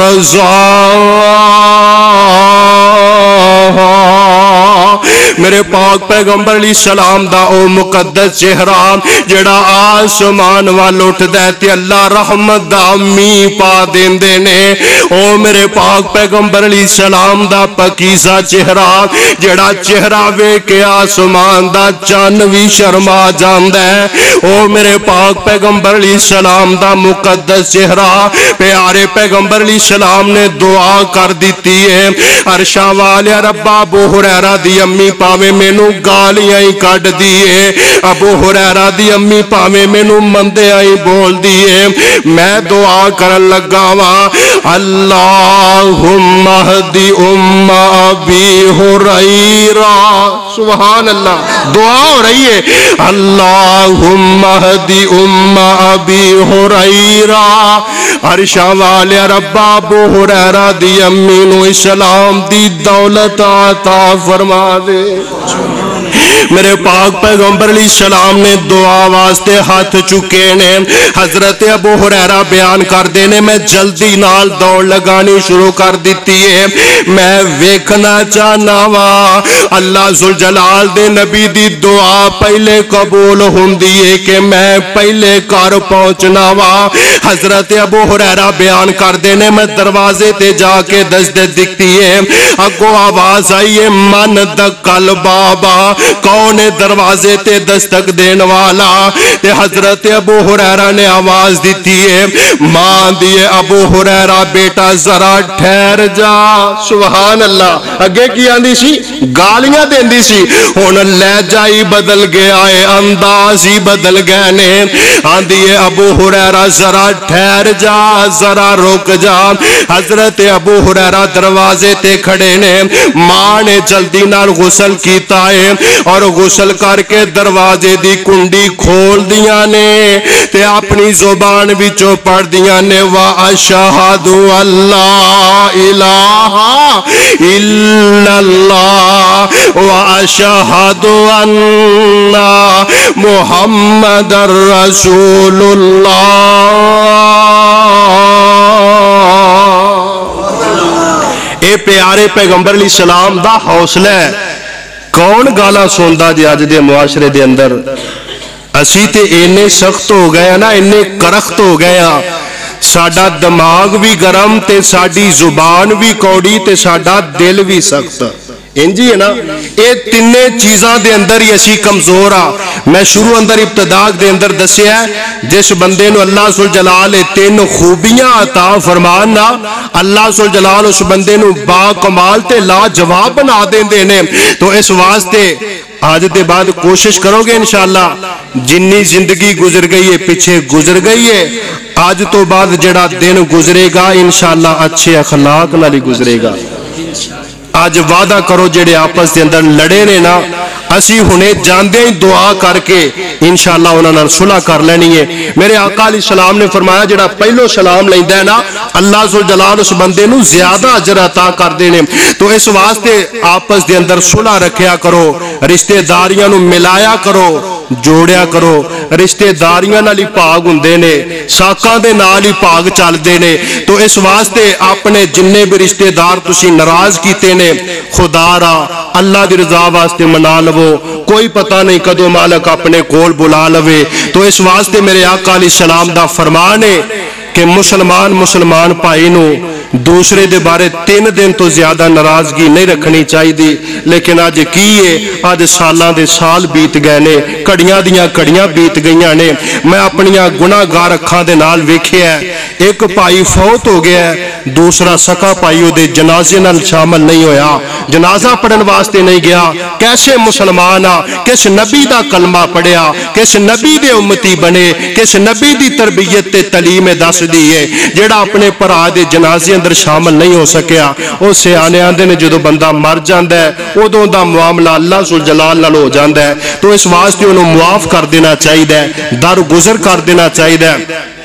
تَرْضَاهَا میرے پاک پیغمبر علیہ السلام دا او مقدس چہرہ جڑا آسمان وال اٹھ دے تے اللہ رحمت دا می پا دین دے نے او میرے پاک پیغمبر علیہ السلام دا پاکیزہ چہرہ جڑا چہرہ وے کے آسمان دا چان وی شرما جاندہ ہے او میرے پاک پیغمبر علیہ السلام دا مقدس چہرہ پیارے پیغمبر علیہ السلام نے دعا کر دیتی ہے عرشاں والے ربا ابو ہریرہ دی امی پاوے مینوں گالیاں ہی کٹ دیئے ابو ہریرہ دی امی پاوے مینوں مندے آئی بول دیئے میں دعا کرن لگا وا اللہم اہدی ام ابی ہریرہ سبحان اللہ دعا ہو رہی ہے اللہم اہدی ام ابی ہریرہ عرشاں والے ربا ابو ہریرہ دی امی نو اسلام دی دولت عطا فرما دے میرے پاک پیغمبر علیہ السلام نے دعا واسطے ہاتھ چکے نے حضرت ابو ہریرہ بیان کر دینے میں جلدی نال دوڑ لگانی شروع کر دیتی ہے میں ویکھنا چاہنا وا اللہ ذوالجلال دے نبی دی دعا پہلے قبول ہوندی ہے کہ میں پہلے کار پہنچنا وا حضرت ابو ہریرہ بیان کر دینے میں دروازے تے جا کے دستک دکھتی ہے اگو آواز آئی ہے من دکل بابا کون دروازے تے دستک دین والا تے حضرت ابو ہریرہ نے آواز دیتی ہے ماں دیئے ابو ہریرہ بیٹا ذرا ٹھہر جا سبحان اللہ اگے کی آندی سی گالیاں دیندی سی ہون لہجہ ہی بدل گیا ہے انداز ہی بدل گئے نے آندی ہے ابو ہریرہ ذرا ٹھہر جا ذرا رک جا حضرت ابو ہریرہ دروازے تے کھڑے نے ماں نے جلدی نال غسل کیتا ہے اور غسل کر کے دروازے دی کنڈی کھول دیا نے تے اپنی زبان بچوں پڑھ دیا نے وَأَشْهَدُ أَلَّا إِلَهَ إِلَّا اللَّهُ وَأَشْهَدُ أَنَّ مُحَمَّدًا رَسُولُ اللَّهِ اے پیارے پیغمبر علیہ السلام دا حوصلہ ہے کون گالا سوندا جی آج دے معاشرے دے اندر اسی تے اینے سخت ہو گیا نا، اینے کرخت ہو گیا، ساڈا دماغ بھی گرم تے ساڈی زبان بھی کوڑی تے ساڈا دل بھی سخت، انجی ہے نا، اے تینے چیزاں دے اندر ہی اسی کمزور آ۔ میں شروع اندر ابتداء دے اندر دسیا ہے جس بندے نو اللہ ذوالجلال تین خوبیاں عطا فرمانا، اللہ ذوالجلال اس بندے نو با کمال تے لا جواب بنا دیندے نے۔ تو اس واسطے آج دے بعد کوشش کرو گے انشاءاللہ، جنی زندگی گزر گئی ہے پیچھے گزر گئی ہے، آج تو بعد جڑا دن گزرے گا انشاءاللہ اچھے اخلاق نالی گزرے گا۔ آج وعدہ کرو جڑے آپس دے اندر لڑے نے نا، اسی ہونے جاندے ہی دعا کر کے انشاءاللہ انہوں نے صلح کر لینی ہے۔ میرے آقا علیہ السلام نے فرمایا جڑا پہلو سلام لیندہ ہے نا، اللہ ذوالجلال اس بندے نو زیادہ اجر عطا کر دینے۔ تو اس واسطے آپس دے اندر صلح رکھیا کرو، رشتہ داریاں نو ملایا کرو، جوڑیا کرو، رشتہ داریاں نالی پاگ ہوندے نے، ساکاں دے نالی پاگ چل دے نے۔ تو اس واسطے اپنے جننے بھی رشتہ دار تسی ناراض کیتے نے، خدا را اللہ دی رضا واسطے منا لو، کوئی پتہ نہیں کدو مالک اپنے کول بلا لوے۔ تو اس واسطے میرے آقا علیہ السلام دا فرمان ہے کہ مسلمان مسلمان بھائی نو دوسرے دے بارے تین دن تو زیادہ ناراضگی نہیں رکھنی چاہی دی، لیکن آج کیے آج سالاں دے سال بیت گئے نے، کڑیاں دیاں کڑیاں بیت گئیاں نے۔ میں اپنیاں گناہ گار اکھاں دے نال ویکھیا ہے، ایک بھائی فوت ہو گیا ہے، دوسرا سکا بھائی دے جنازے نال شامل نہیں ہویا، جنازہ پڑھن واسطے نہیں گیا۔ کیسے مسلمان آ، کس نبی دا کلمہ پڑھیا، کس نبی دے امتی بنے، کس نبی دی تربیت تے تعلیم دس دیئے، جڑا اپنے پرا دے جنازے اندر شامل نہیں ہو سکیا۔ او سے آنے آندے نے جدو بندہ مر جاندہ ہے، او دوں دا معاملہ اللہ ذوالجلال نال ہو جاندہ ہے۔ تو اس واسطے انہوں معاف کر دینا چاہید ہے، در گزر کر دینا چاہید ہے۔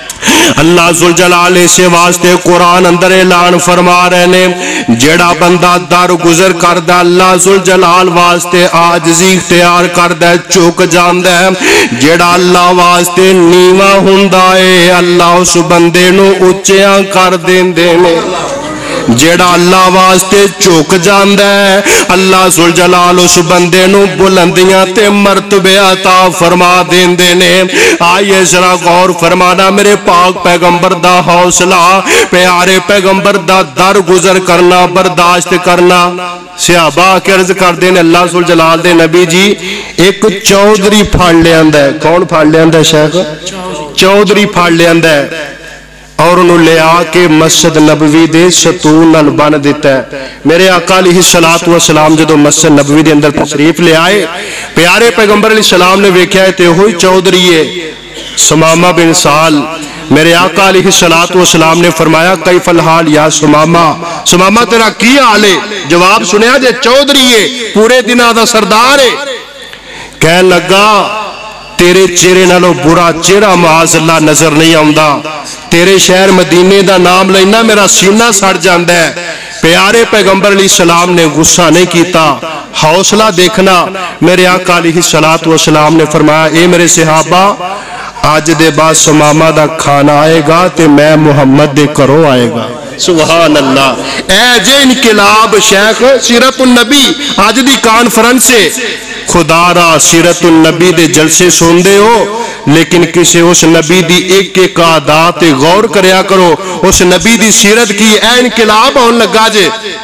اللہ ذوالجلال سے واسطے قرآن اندر اعلان فرما رہے نے، جڑا بندہ در گزر کردہ اللہ ذوالجلال واسطے عاجزی اختیار کردہ چوک جاندہ ہے، جڑا اللہ واسطے نیواں ہوندا ہے اللہ اس بندے نو اچیاں کر دیندے نے۔ جیڑا اللہ واسطے چوک جاندہ ہے اللہ ذوالجلال اس بندے نو بلندیاں تے مرتبے عطا فرما دیندے نے۔ آئیے ذرا غور فرمانا، میرے پاک پیغمبر دا حوصلہ، پیارے پیغمبر دا در گزر کرنا، برداشت کرنا۔ صحابہ کے عرض کر دینے اللہ ذوالجلال دے نبی جی ایک چودری پھاڑ لے آندہ ہے۔ کون پھاڑ لے آندہ ہے شیخ؟ چودری پھاڑ لے آندہ ہے اور انہوں لے آکے مسجد نبوی دے ستون نال بن دیتا ہے۔ میرے آقا علیہ السلام جدو مسجد نبوی دے اندر تشریف لے آئے، پیارے پیغمبر علیہ السلام نے ویکھیا ہے تے ہوئی چودری ہے سمامہ بن سال۔ میرے آقا علیہ السلام نے فرمایا کیف الحال یا سمامہ، سمامہ تیرا کی حال ہے؟ جواب سنیا جے چودری ہے، پورے دن آدھا سردار ہے۔ کہہ لگا تیرے چہرے نالو برا چہرہ معاذ اللہ نظر نہیں آؤندہ، تیرے شہر مدینے دا نام لینا میرا سینہ سڑ جاندہ ہے۔ پیارے پیغمبر علیہ السلام نے غصہ نہیں کیتا، حوصلہ دیکھنا۔ میرے آقا علیہ السلام نے فرمایا اے میرے صحابہ آج دے بعد سمامہ دا کھانا آئے گا تے میں محمد دے کرو آئے گا۔ سبحان اللہ، اے جے انقلاب شیخ سیرت النبی آج دی کانفرنس سے خدا را سیرت النبی دے جلسے سن دے ہو، لیکن کسے اس نبی دی ایک ایک عادات غور کریا کرو، اس نبی دی سیرت کی اے انقلاب ہون لگا جے۔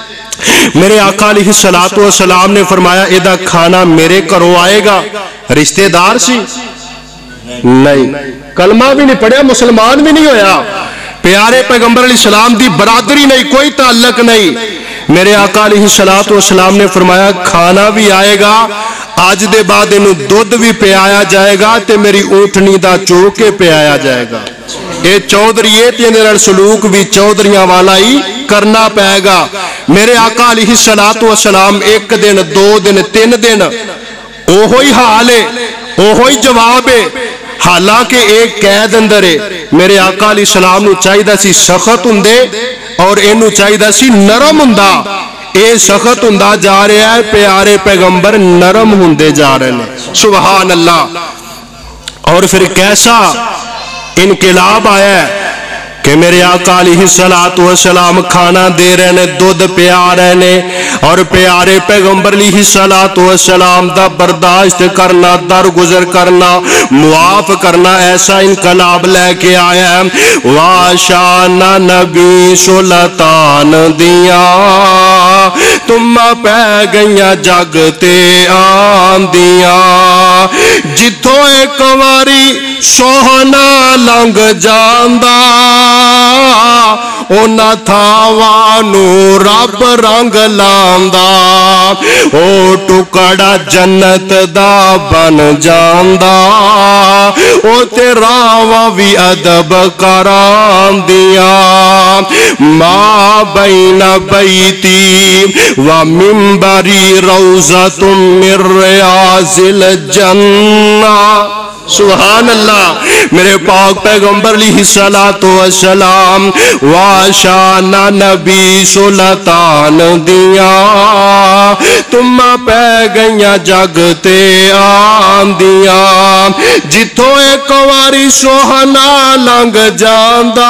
میرے آقا علیہ السلام نے فرمایا ایدہ کھانا میرے کرو آئے گا۔ رشتہ دار سی نہیں، کلمہ بھی نہیں پڑھیا، مسلمان بھی نہیں ہویا، پیارے پیغمبر علیہ السلام دی برادری نہیں، کوئی تعلق نہیں۔ میرے آقا علیہ السلام نے فرمایا کھانا بھی آئے گا، آج دے بعد انہوں دودھ بھی پہ آیا جائے گا تے میری اونٹنی دا چوکے پہ آیا جائے گا۔ اے چودریے تینر سلوک بھی چودریاں والا ہی کرنا پائے گا۔ میرے آقا علیہ السلام ایک دن دو دن تین دن اوہوئی حال ہے، اوہوئی جواب ہے، حالانکہ ایک قید اندر ہے۔ میرے آقا علیہ السلام نو چاہیدہ سی سخت ہندے اور انہوں چاہیدہ سی نرم ہندہ، اے سخت ہندہ جا رہا ہے، پیارے پیغمبر نرم ہندے جا رہے ہیں۔ سبحان اللہ۔ اور پھر کیسا انقلاب آیا ہے، کہ میرے آقا علیہ السلام کھانا دے رہے نے، دودھ پیا رہے نے، اور پیارے پیغمبر علیہ السلام دا برداشت کرنا، درگزر کرنا، معاف کرنا، ایسا انقلاب لے کے آیا ہے۔ واشان نبی سلطان دیا تم پہ گئیاں جگ تے آندیاں، جتھوں ایک واری سوہنا لنگ جاندا اونا تھاوانو رب رنگ لاندا، او ٹکڑا جنت دا بن جاندا، او تیرا وی ادب کران دیا۔ ما بین بیتی و منبری روضۃ من ریاض الجنہ۔ سبحان اللہ، میرے پاک پیغمبر علیہ السلام واشان نبی سلطان دیا تم پہ گئیاں جگ تے آندیاں، جتھوں ایک واری سوہنا لنگ جاندا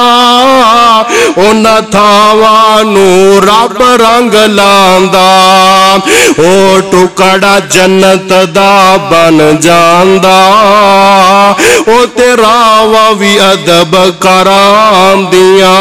اونا تھاوانو رب رنگ لاندا، او ٹکڑا جنت دا بن جاندا، او تیرا وی ادب کران دیا۔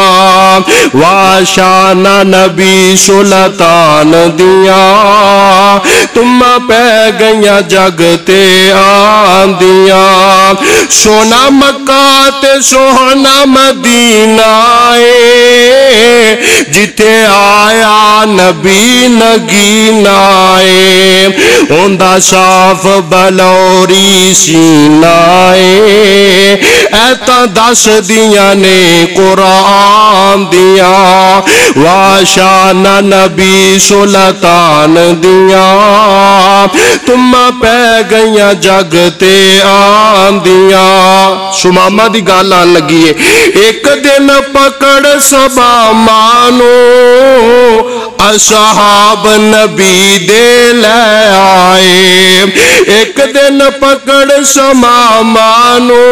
واشان نبی سلطان دیا تم پہ گئیاں جگ تے آندیاں، سونا مکہ تے سونا مدینہ اے، جتے آیا نبی نگینہ اے، اندہ صاف بلوری سینہ اے، ایتا دس دیاں نے قرآن دیا۔ واشان نبی سلطان دیا تم پہ گئیاں جگ تے آندیاں۔ سمامہ دی گال آن لگی ہے، ایک دن پکڑ سبا مانو اصحاب نبی دے لے آئے، ایک دن پکڑ سما مانو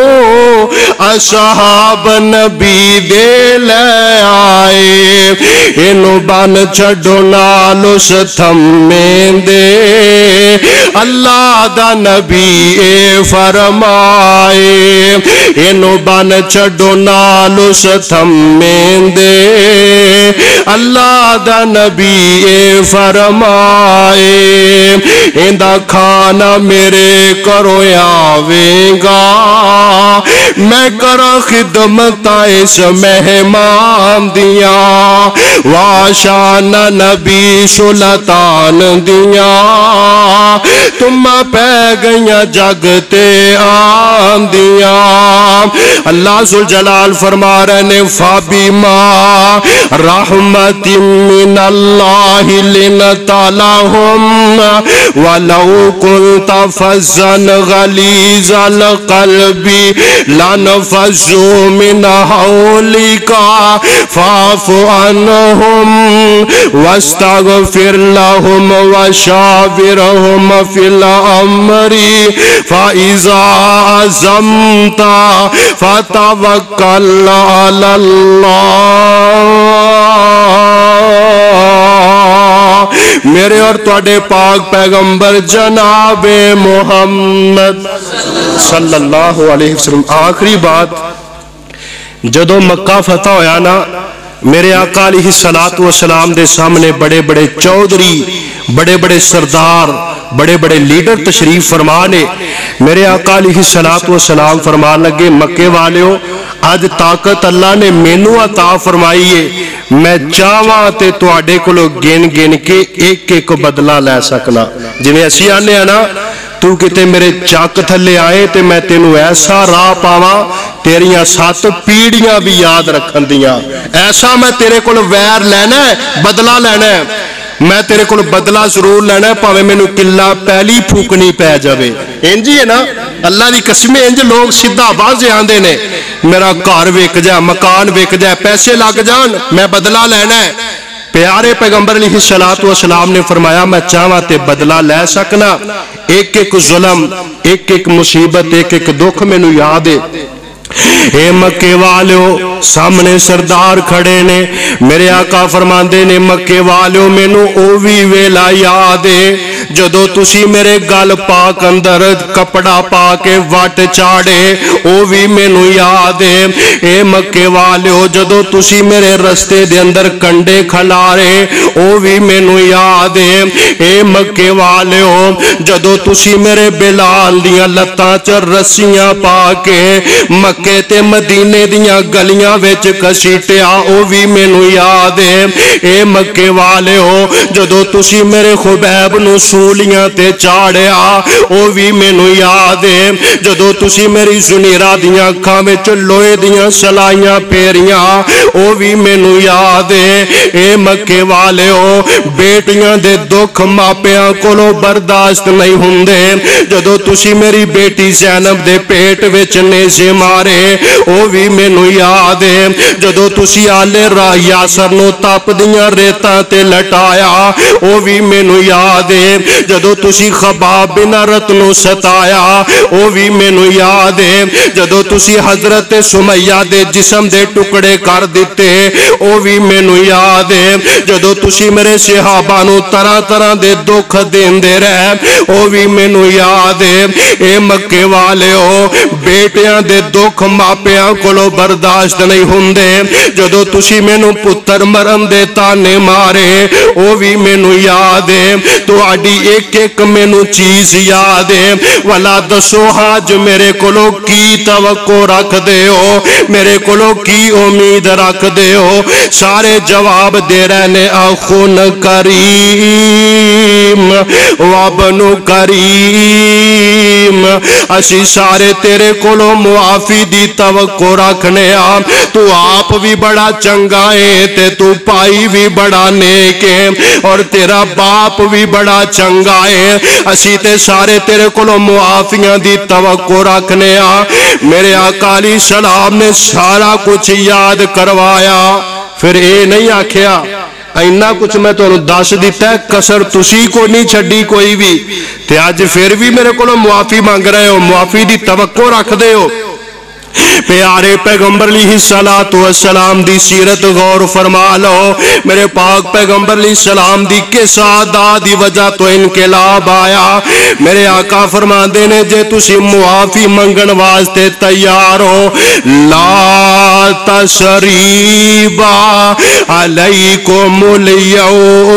اصحاب نبی دے لے آئے، انو بان چھڑو نالو ستھمیں دے اللہ دا نبی اے فرمائے، انو بان چھڑو نالو ستھمیں دے اللہ دا نبی اے فرمائے، اندہ کھانا میرے کرو آویں گا، میں کرا خدمت اس مہمان دیا۔ واشان نبی سلطان دیا تم پہ گئیاں جگ تے آندیاں۔ اللہ ذوالجلال فرما رہے نے فَبِمَا رحمت من اللہ لنت لہم ولو کنت فظا غلیظ القلب لانفضوا من حولک فاعف عنہم واستغفر لہم وشاورہم فی الامر فاذا عزمت فتوکل علی اللہ۔ میرے اور تواڈے پاک پیغمبر جناب محمد صلی اللہ علیہ وسلم۔ آخری بات، جدو مکہ فتح ہویا نا، میرے آقا علیہ السلام دے سامنے بڑے بڑے چودھری، بڑے بڑے سردار، بڑے بڑے لیڈر تشریف فرمانے۔ میرے آقا علیہ السلام فرمان لگے مکے والیو، آج طاقت اللہ نے مینوں عطا فرمائیے، میں چاہواں تے تواڈے کولوں گن گن کے ایک ایک بدلہ لے سکنا۔ جویں اسی آنے ہیں نا، تو کتے میرے چاک تھلے آئے تے میں تینوں ایسا راہ پاواں، تیریاں سات پیڑیاں بھی یاد رکھن دیاں، ایسا میں تیرے کول ویر لینا ہے، بدلہ لینا ہے، میں تیرے کول بدلہ ضرور لینا ہے، پاویں مینوں قلعہ پہلی پھوکنی پہ جاوے۔ انجی ہے نا، اللہ دی قسمیں انج لوگ سیدھا واضح آندے نے، میرا گھر وک جائے، مکان وک جائے، پیسے لگ جان، میں بدلہ لینا ہے۔ پیارے پیغمبر علیہ السلام نے فرمایا میں چاہواں تے بدلہ لے سکنا، ایک ایک ظلم، ایک ایک مصیبت، ایک ایک دکھ مینوں یاد ہے۔ اے مکے والو سامنے سردار کھڑے نے میرے آقا فرماندے نے مکے والو مینوں او وی ویلا یاد ہے جدو تسی میرے گل پاک اندر کپڑا پا کے وٹ چاڑے او وی مینوں یاد ہے اے مکے والو جدو تسی میرے رستے دے اندر کنڈے کھلارے او وی مینوں یاد ہے اے مکے والو جدو تسی میرے بلال دیاں لتاں چ رسیاں پا کے مکے تے مدینے دیاں گلیاں وچ کسیٹیا او وی مینوں یاد ہے اے مکے والے ہو جدو تسی میرے خبیب نو سولیاں تے چاڑیا او وی مینوں یاد ہے جدو تسی میری زنیرہ دیاں اکھاں وچ لوہے دیاں سلائیاں پھیریاں او وی مینوں یاد ہے اے مکے والے ہو بیٹیاں دے دکھ ماپیاں کولوں برداشت نہیں ہوندے جدو تسی میری بیٹی زینب دے پیٹ وچ نیزے مارے او وی مینوں یاد ہے جدو تسی آلے راہ یاسر نو تپ دیاں ریتاں تے لٹایا او وی مینوں یاد ہے جدو تسی خباب بن ارت نو ستایا او وی مینوں یاد ہے جدو تسی حضرت سمیہ دے جسم دے ٹکڑے کر دیتے او وی مینوں یاد ہے جدو تسی میرے صحابہ نو طرح طرح دے دکھ دیندے رہے او وی مینوں یاد ہے اے مکے والے ہو بیٹیاں دے دکھ ماپیاں کولو برداشت نہیں ہوندے جدو تسی مینوں پتر مرن دے تانے مارے او وی مینوں یاد ہے تو آڈی ایک ایک مینوں چیز یاد ہے والا دسو حاج میرے کولو کی توقع رکھ دے ہو میرے کولو کی امید رکھ دے ہو سارے جواب دے رہنے اخون کریم وابن کریم اسی سارے تیرے کولو معافی دی توقع رکھنے آم تو آپ بھی بڑا چنگا ہے تے تو پائی بھی بڑا نیک ہے اور تیرا باپ بھی بڑا چنگا ہے اسی تے سارے تیرے کولو معافیاں دی توقع رکھنے آ میرے آقا علیہ السلام نے سارا کچھ یاد کروایا پھر اے نہیں آکھیا اینا کچھ میں تو دس دیتا ہے کسر تسی کو نہیں چھڑی کوئی بھی تے آج پھر بھی میرے کولو معافی مانگ رہے ہو معافی دی توقع رکھ دے ہو پیارے پیغمبر علیہ السلام دی سیرت غور فرما لو میرے پاک پیغمبر علیہ السلام دی کس عادہ دی وجہ تو انقلاب آیا میرے آقا فرما دینے جے تسی معافی منگن واسطے تیار ہو لا تسریبا علیکم الیوم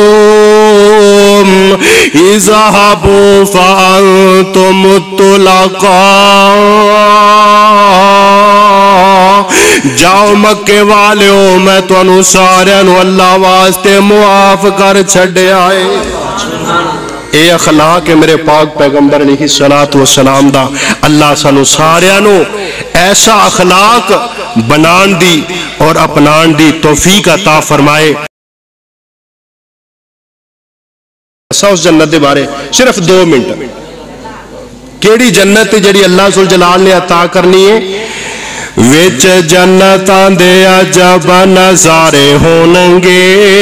اذهبوا فانتم الطلقاء جاؤ مکے والے ہو میں تو انو سارے انو اللہ واسطے معاف کر چھڑے آئے اے اخلاق ہے میرے پاک پیغمبر علیہ السلام دا اللہ سانو سارے انو ایسا اخلاق بنان دی اور اپنان دی توفیق عطا فرمائے ایسا اس جنت دے بارے صرف دو منٹ کیڑی جنت جڑی اللہ سل جلال نے عطا کرنی ہے وچ جنتاں دے عجب نظارے ہونگے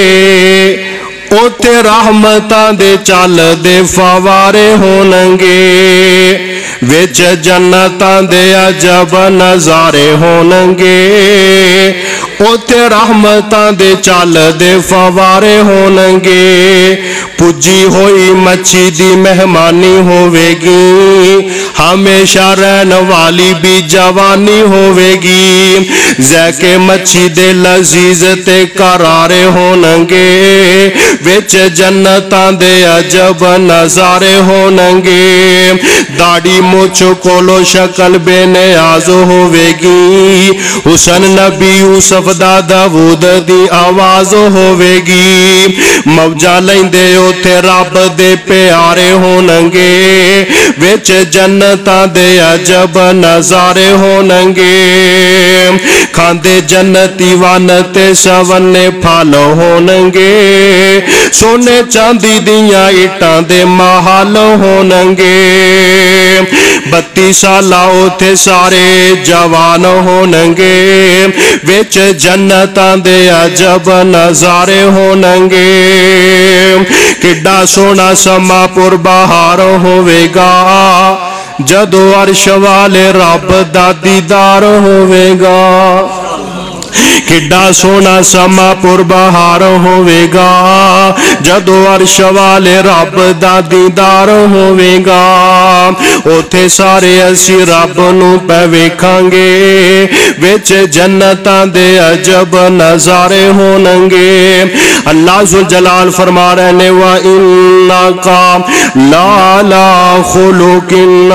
اوتے رحمتاں دے چل دے فوارے ہونگے وچ جنتاں دے عجب نظارے ہونگے اوتے رحمتاں دے چل دے فوارے ہونگے پجی ہوئی مچھی دی مہمانی ہوے گی ہمیشہ رہن والی بھی جوانی ہوے گی زیکے مچھی دے لذیذ تے قرارے ہونگے وچ جنتاں دے عجب نظارے ہونگے داڑی مچھ کولو شکل بے نیاز ہوے گی حسن نبی یوسف دا داود دی آواز ہوے گی موجہ لیندے اوتے رب دے پیارے ہونگے وچ جنتاں دے عجب نظارے ہونگے کھاندے جنتی وانتے سونے پھال ہونگے سونے چاندی دیاں اٹاں دے محل ہونگے بتی سالہ اوتے سارے جوان ہونگے وچ جنتاں دے عجب نظارے ہونگے کڈا سونا سما پر بہار ہوے گا जदों अर्श वाले रब दा दीदार होवेगा। किड्डा सोना समा पुरबहार होवेगा जदों अर्श वाले रब दा दीदार होवेगा। उथे सारे असी रब नूं पै वेखांगे, विच जन्नतां दे अजब नज़ारे होणगे। अल्लाह ज़ुल जलाल फरमा रहे ने वा इन्नका लाला खुलुकिन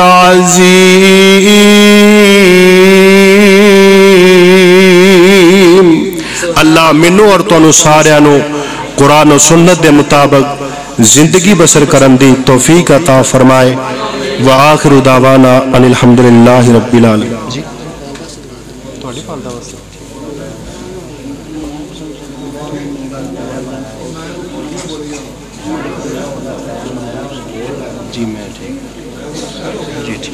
अज़ीम। अल्लाह मैनू और तुहानू सारियां नू कुरान और सुन्नत के मुताबिक जिंदगी बसर करन दी तौफीक अता फरमाए। व आखिरु दावाना अनिल हम्दुलिल्लाहि रब्बिल आलमीन। जी ਤੁਹਾਡੀ ਫਾਲਦਾ ਵਾਸਤੇ जी मैं ठीक जी ठीक।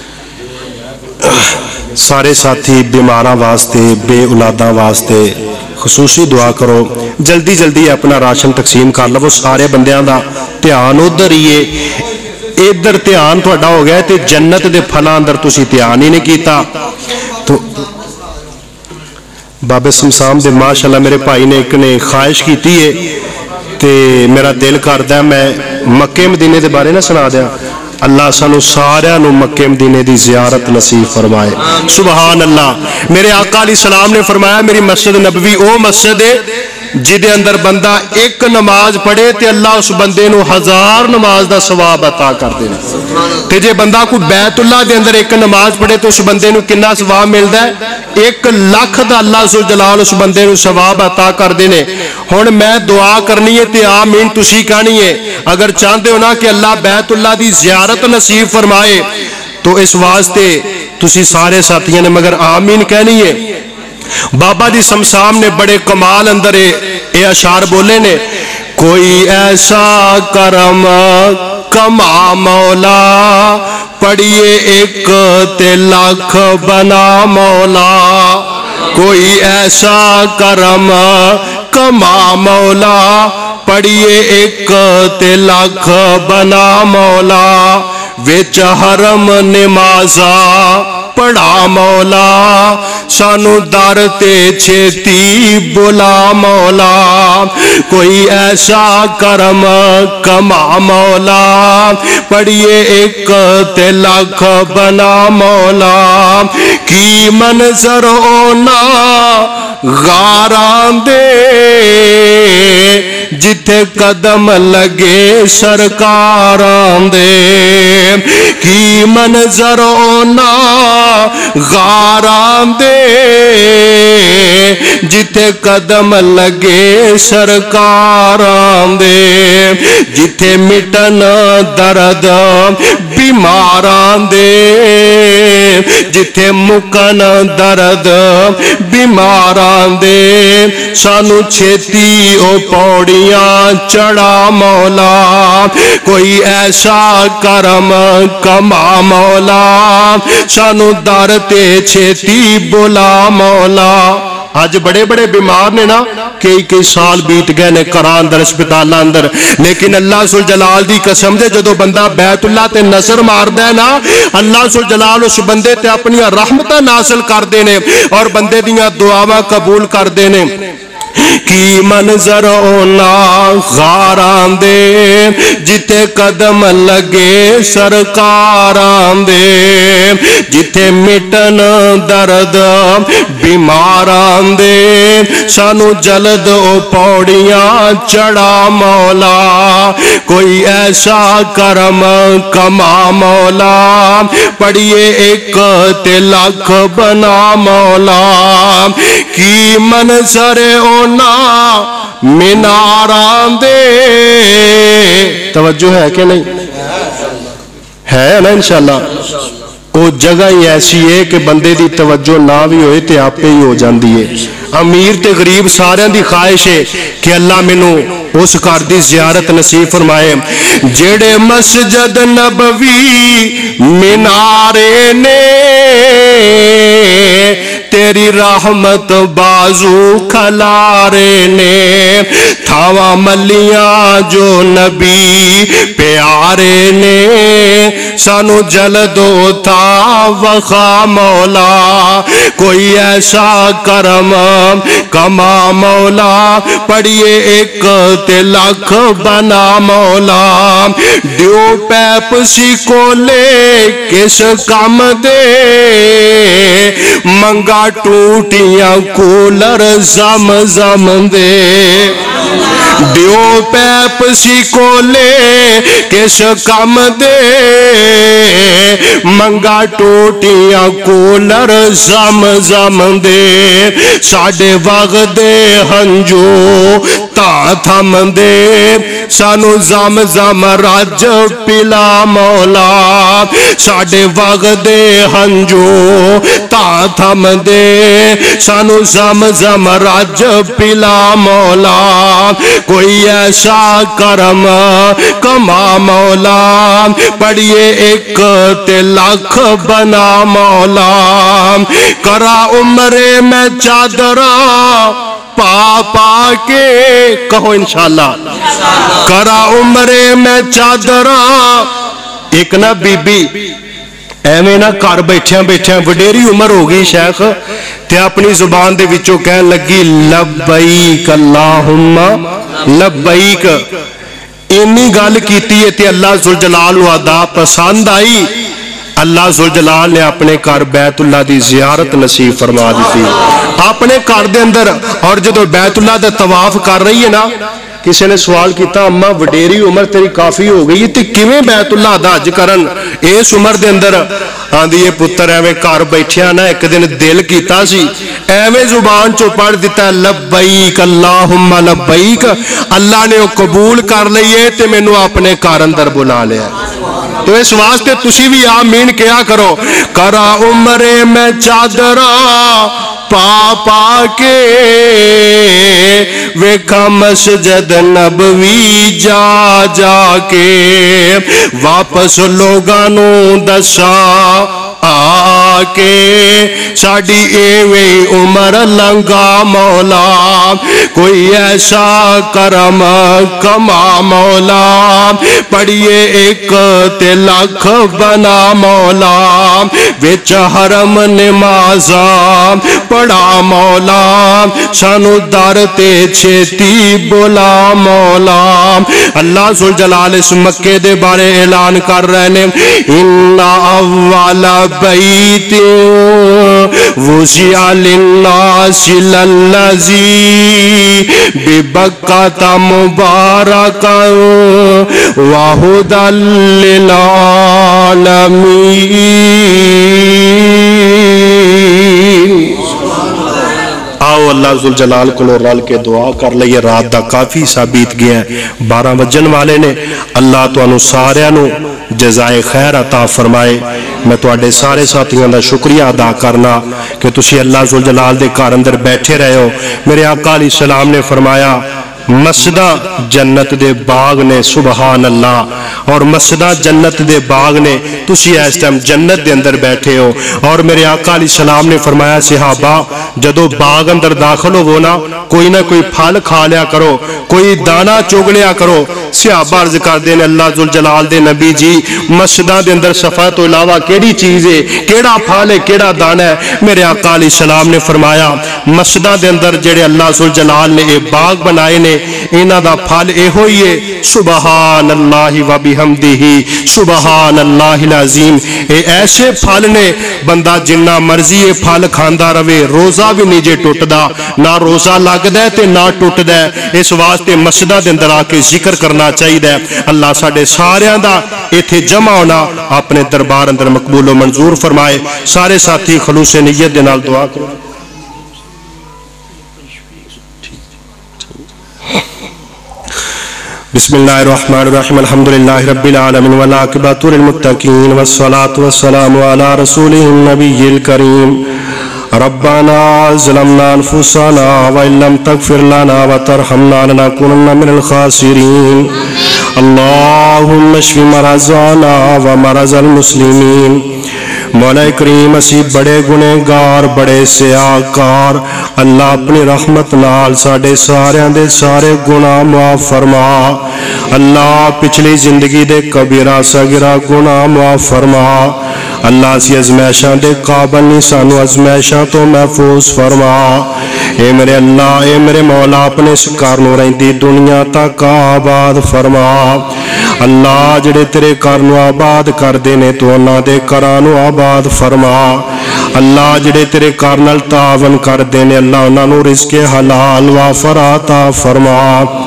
सारे साथी बीमारा वास्ते बे औलादा वास्ते खसूसी दुआ करो। जल्दी जल्दी अपना राशन तकसीम कर लवो। सारे बंदियां दा ध्यान उधर ही है, इधर ध्यान तुहाडा हो गया तो जन्नत दे फलां अंदर तुसी ध्यान ही नहीं कीता। तो बाबे समसाम दे माशाअल्लाह मेरे भाई ने एक ने ख्वाहिश की है ते मेरा दिल करदा मैं मक्के मदीने दे बारे ना सुना दिया। अल्लाह सानू सारियां नू मक्के मदीने दी ज़ियारत नसीब फरमाए। सुभान अल्लाह। मेरे आका अलैहि सलाम ने फरमाया मेरी मस्जिद नबवी ओ मस्जिद है जिदे अंदर बंदा एक नमाज पढ़े ते अल्लाह उस बंदे नू हजार नमाज दा सवाब अता कर देना। ते जे बंदा कोई बैतुल्लाह दे अंदर एक नमाज पढ़े तो उस बंदे नू कितना सवाब मिलदा है? एक लख दा अल्लाह ज़ुल जलाल उस बंदे नू सवाब अता कर देने। हुण मैं दुआ करनी है ते आमीन तुसी कहनी है। अगर चाहते हो ना कि अल्लाह बैतुल्लाह दी ज़ियारत नसीब फरमाए तो इस वास्ते तुसी सारे साथियों ने मगर आमीन कहनी है। बाबा जी समसाम ने बड़े कमाल अंदर ये अशार बोले ने, कोई ऐसा करम कमा मौला पढ़िए एक ते लाख बना मौला। कोई ऐसा करम कमा मौला पढ़िए एक ते लाख बना मौला। विच हरम नमाजा पढ़ा मौला सानू दर ते छेती बुला मौला। कोई ऐसा करम कमा मौला पढ़िए एक ते लाख बना मौला। की मंजर ओना गारां दे जिथे कदम लगे सरकारां दे। की मंजर ओना गारां दे जिथे कदम लगे सरकारां दे। जिथे मिटन दर्द बीमारां दे जिथे मुकन दर्द बीमारां दे। सानू छेती ओ पौड़ियां चढ़ा मौला। कोई ऐसा करम कमा मौला सानू दर ते छेती बुला मौला। अज बड़े बड़े बीमार ने ना, कई कई साल बीत गए ने घर अंदर अस्पताल अंदर, लेकिन अल्लाह सुल जलाल दी कसम दे जदों बंदा बैतुल्लाह ते नजर मारदा है ना, अल्लाह सुल जलाल उस बंदे ते अपनी रहमतां नाज़िल करदे ने और बंदे दियां दुआवां कबूल करदे ने। की मंजर ओना गारां दे जिथे कदम लगे सरकारां दे। जिथे मिटन दर्द बीमारां दे सानू जल्द ओ पौड़ियां चढ़ा मौला। कोई ऐसा करम कमा मौला पढ़िए एक ते लाख बना मौला। की मंजर ओना मीनारां दे। तवज्जो है कि नहीं? है ना इंशाअल्लाह। वो जगह ही ऐसी है कि बंदे दी तवज्जो ना भी होए ते आपे ही हो जाती है। अमीर ते गरीब सारियां दी ख्वाहिश है कि अल्लाह मैनू उस घर दी ज़ियारत नसीब फरमाए जेड़े मस्जिद नबवी मीनारे ने। तेरी रहमत बाजू खलारे ने। थावा मलियां जो नबी प्यारे ने सानू जल्दो था वखा मौला, कोई ऐसा करम कमा मौला, पढ़िए एक ते लख बना मौला। ड्यू पैपसी कोले किस काम दे, मंगा टूटियां कूलर जम जम दे। ड्यू पैपसी कोले किस काम दे, मंगा टूटियां कूलर जम जम दे। साडे वगदे हंजू ता थम दे, सानू जम जम रज पिला मौला। साडे वगदे हंजू ता थम दे, सानू जम जम रज पिला मौला। कोई ऐसा करम कमा मौला, पढ़िए एक ते लख बना मौला। करा उम्रे में चादरा पा पा के, कहो इंशाल्लाह। करा उम्रे में चादरा, एक ना बीबी एवें ना घर बैठिया बैठिया वडेरी उम्र हो गई शेख, ते अपनी जुबान दे विचों कहन लगी लब्बैक अल्लाहुम्मा लब्बैक। इन्नी गल कीती है ते अल्लाह जुल जलाल अदा पसंद आई। अल्लाह जुल जलाल ने अपने घर बैतुल्ला दी जियारत नसीब फरमा दी अपने घर दे अंदर। और जदों बैतुल्ला दा तवाफ कर रही है ना, किसी ने सवाल किया अम्मा वडेरी उम्र तेरी काफी हो गई ते किवें बैतुल्ला दा हज करन इस उम्र दे अंदर? आंदी है पुत्र एवें घर बैठिया ना एक दिन दिल कीता सी, एवें जुबान चो पढ़ दिता लब्बैक अल्लाहुम्मा लब्बैक। अल्लाह ने वो कबूल कर लईए ते मैनू अपने घर अंदर बुला लिया। तो इस वास्ते तुसी भी आमीन किया करो। करा उम्रे में चादरा पा पा के, वेखा मस्जिद नबवी जा जाके, वापस लोगां नू दसा आके, साड़ी एवे उम्र लंघा मौला। कोई ऐसा करम कमा मौला, पढ़िए एक ते लख बना मौला। विच हरम नमाजा पढ़ा मौला, सानू दर ते छेती बुला मौला। अल्लाह जुल जलाल इस मक्के दे बारे ऐलान कर रहे ने, इन्ना अव्वला बैति वुज़िअ लिन्नासि लल्लज़ी बिबक्कता मुबारकन व हुदल लिल आलमीन। आओ अल्लाह जुल जलाल को रल के दुआ कर लईए। रात दा काफी सा बीत गया, बारह वजन वाले ने। अल्लाह तुहानू सारियां नू जज़ाए खैर अता फरमाए। मैं तुहाडे सारे साथियों का शुक्रिया अदा करना कि तुसी अल्लाह जुल जलाल दे घर अंदर बैठे रहे हो। मेरे आका अलैहि सलाम ने फरमाया मस्जिदा जन्नत दे बाग ने, सुबहान अल्लाह। और मस्जिदा जन्नत दे बाग ने, तुसी इस टाइम जन्नत दे अंदर बैठे हो। और मेरे आका अलैहि सलाम ने फरमाया सहाबा जदों बाग अंदर दाखिल होवो ना, कोई ना कोई फल खा लिया करो, कोई दाना चुग लिया करो। सहाबा अर्ज करदे ने अल्लाह जुल जलाल दे नबी जी मस्जिदा दे अंदर सफा तो इलावा केड़ी चीज है, केड़ा फल है, केड़ा दाना है? मेरे आका अलैहि सलाम ने फरमाया मस्जिदा दे अंदर जेड़े अल्लाह जुल जलाल ने ये बाग बनाए ने, इन्हां दा फल इहो ही है सुबहान अल्लाह व बिहम्दिही सुबहान अल्लाहिल अज़ीम। ये ऐसे फल ने बंदा जिन्ना मर्जी ये फल खांदा रवे, रोजा भी नहीं जे टुटदा, ना रोजा लगदा है ते ना टुटदा है। इस वास्ते मस्जिदा दे अंदर आके जिक्र करना चाहिए। अल्लाह साडे सारियां दा इत्थे जमा होना अपने दरबार अंदर मकबूल व मंजूर फरमाए। सारे साथी खलूसे नियत दे नाल दुआ करो। बिस्मिल्लाहिर्रहमानिर्रहीम अल्हम्दुलिल्लाहि रब्बिल आलमीन वल आक़िबतु लिल मुत्तक़ीन वस्सलातु वस्सलामु अला रसूलिहिन नबिय्यिल करीम। रब्बना ज़लमना अनफुसना व इल्लम तग़फिर लना व तरहमना लनकुनन्ना मिनल ख़ासिरीन। अल्लाहुम्मा इश्फ़ि मरज़ाना व मरज़ल मुस्लिमीन। मौला करीम असी बड़े गुनेगार, बड़े सियाकार, अल्लाह अपनी रहमत नाल साडे सारियां दे सारे गुनाह माफ फरमा। अल्लाह पिछली जिंदगी दे कबीरा सगीरा गुनाह माफ फरमा। अल्लाह असी अजमैशां दे काबल नहीं, सानू अजमैशां तो महफूज फरमा। ए मेरे अल्लाह, ए मेरे मौला, अपने इस घर नूं रहिंदी दुनिया तक आबाद फरमा। अल्लाह जिहड़े तेरे घर नूं आबाद करदे ने तू उन्हां दे घरां नूं आबाद फरमा। अल्लाह जिहड़े तेरे घर नाल तावन करदे ने अल्लाह उन्हां नूं रिज़्क़े हलाल वाफर अता फरमा।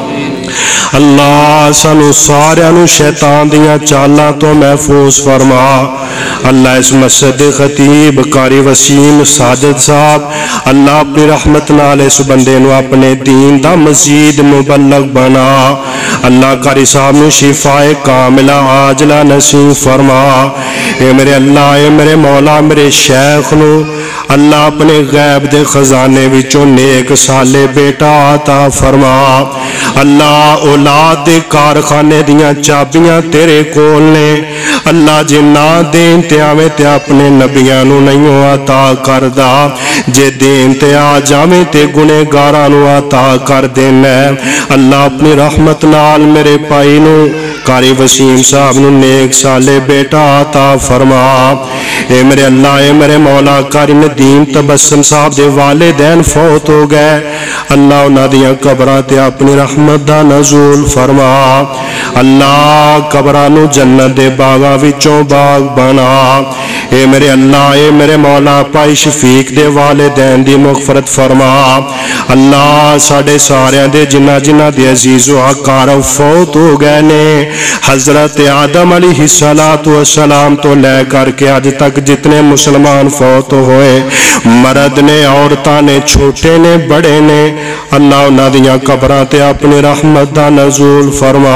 अल्लाह सानू सारियां नूं शैतान दियां चालां तो महफूज फरमा। अल्लाह इस मस्जिद दे खतीब कारी वसीम साजिद साहब, अल्लाह अपनी रहमत नाल इस बंदे नूं अपने दीन दा मजीद मुबल्लग बना। अल्लाह कारी साहब नूं शिफाए कामिला आजला नसीब फरमा। ए मेरे अल्लाह, ए मेरे मौला, मेरे शेख नूं अल्लाह अपने गैब दे खजाने विचों नेक साले बेटा अता फरमा। अल्लाह औलाद दे कारखाने दियां चाबियां तेरे कोल ने। अल्लाह जे ना देन ते आवे ते अपने नबियां नूं नहीं अता करदा, जे देन ते आ जावे ते गुनेगारां नूं अता कर देना। अल्लाह अपनी रहमत नाल मेरे भाई नूं कारी वसीम साहब नूं नेक साले बेटा अता फरमा। ए मेरे अल्लाह, ए मेरे मौला, कारी नदीम तबस्सुम साहब दे वालिदैन फौत हो गए। अल्लाह उन्हां दियां कबरां ते अपनी रहमत दा नज़ूल फरमा। अल्लाह कबरां नूं जन्नत दे बागां विचों बाग बना। ए मेरे अल्लाह, ए मेरे मौला, भाई शफीक दे वालिदैन दी मग़फ़िरत फरमा। अल्लाह साडे सारियां दे जिन्हां जिन्हां दे अजीज़ व अकारब फौत हो गए ने, हज़रत आदम अलैहिस्सलातु वस्सलाम तो लेकर के आज तक जितने मुसलमान फौत होए, मर्द ने औरतां ने छोटे ने बड़े ने, अल्लाह उन्हां दियां कबरां ते अपनी रहमत दा नज़ूल फरमा।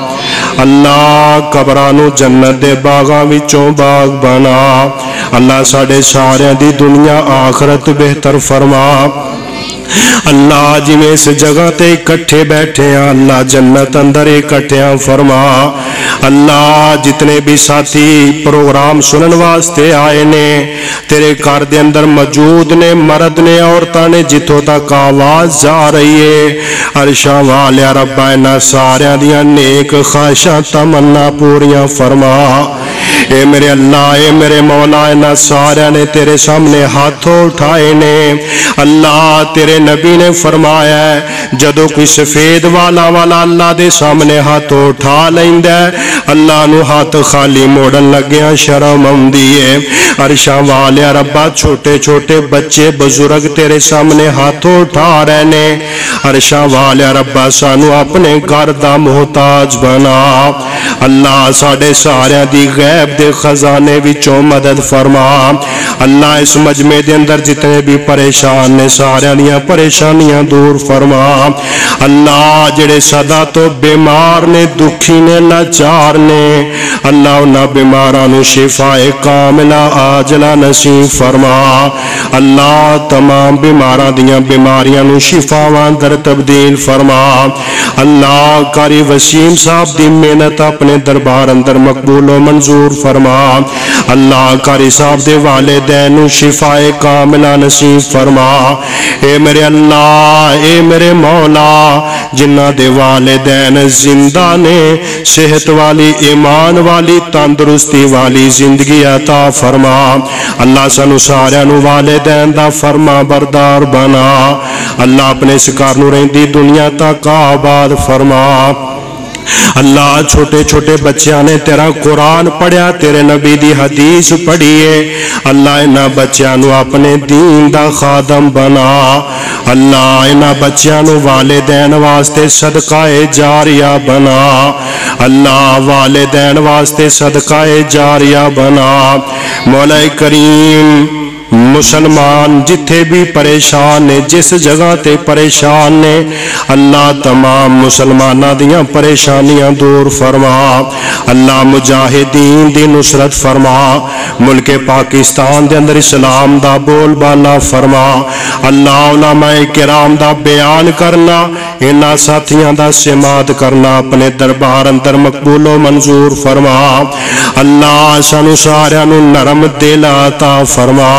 अल्लाह कबरां नूं जन्नत दे बागां विचों बाग बना। अल्लाह साडे सारियां दी दुनिया आखरत बेहतर फरमा। अल्लाह जिवें इस जगह ते इकट्ठे बैठे हैं अल्लाह जन्नत अंदर इकट्ठे फरमा। अल्लाह जितने भी साथी प्रोग्राम सुनन वास्ते आए ने तेरे घर दे अंदर मौजूद ने, मर्द ने औरतां ने, जिथों तक आवाज जा रही है अरशा वालिया रब्बा इन्हां सारियां दियां नेक ख्वाहिशां तमन्ना पूरियां फरमा। ए मेरे अल्लाह, ए मेरे मौला, इन्हां सारियां ने तेरे सामने हाथ उठाए ने। अल्लाह तेरे नबी ने फरमाया जदों कोई सफेद वाला वाला अल्लाह दे सामने हाथ उठा लैंदा अल्लाह नूं हाथ खाली मोड़न लग्या शर्म आउंदी है। अरशा वालिया रब्बा छोटे छोटे बच्चे बुजुर्ग तेरे सामने हाथ उठा रहे ने। अरशा वालिया रब्बा सानू अपने घर दा मोहताज बना। अल्लाह साडे सारियां दी गैब दे खजाने विचों मदद फरमा। अल्लाह इस मजमे दे अंदर जितने भी परेशान ने सारियां दियां परेशानियां दूर फरमा। अल्लाह जेड़े सदा तो बीमार ने, दुखी ने, लाचार ने, अल्लाह उन्हां बीमारां नूं शिफाए कामिला आजला नसीब फरमा। अल्लाह तमाम बीमारां दियां बीमारियां नूं शिफावां दर तब्दील फरमा। अल्लाह कारी वसीम साहब दी मेहनत अपने दरबार अंदर मकबूल व मंजूर फरमा। अल्लाह कारी साहब दे वालिदैन नूं शिफाए कामिला नसीब फरमा। ए मेरे अल्लाह, ए मेरे मौला, जिन्हां दे वालिदैन जिंदा ने सेहत वाली, ईमान वाली, तंदुरुस्ती वाली जिंदगी अता फरमा। अल्लाह सानू सारियां नूं वालिदैन दा फरमा बरदार बना। अल्लाह अपने इस घर नूं रहिंदी दुनिया तक आबाद फरमा। अल्लाह छोटे छोटे बच्चों ने तेरा कुरान पढ़िया, तेरे नबी दी हदीस पढ़ी है। अल्लाह इन्हां बच्चों नूं अपने दीन दा खादम बना। अल्लाह इन्हां बच्चों नूं वालिदैन वास्ते सदकाए जारिया बना। अल्लाह वालिदैन वास्ते सदकाए जारिया बना। मौला करीम मुसलमान जिथे भी परेशान ने, जिस जगह ते परेशान ने, अल्लाह तमाम मुसलमाना दियां परेशानियां दूर फरमा। अल्लाह मुजाहिदीन दी नुसरत फरमा। मुल्के पाकिस्तान दे अंदर इस्लाम दा बोलबाला फरमा। अल्लाह उलमाए किराम दा बयान करना, इन्हां साथियां दा सिमात करना अपने दरबार अंदर मकबूल व मंजूर फरमा। अल्लाह सानू सारियां नूं नरम दिल अता फरमा।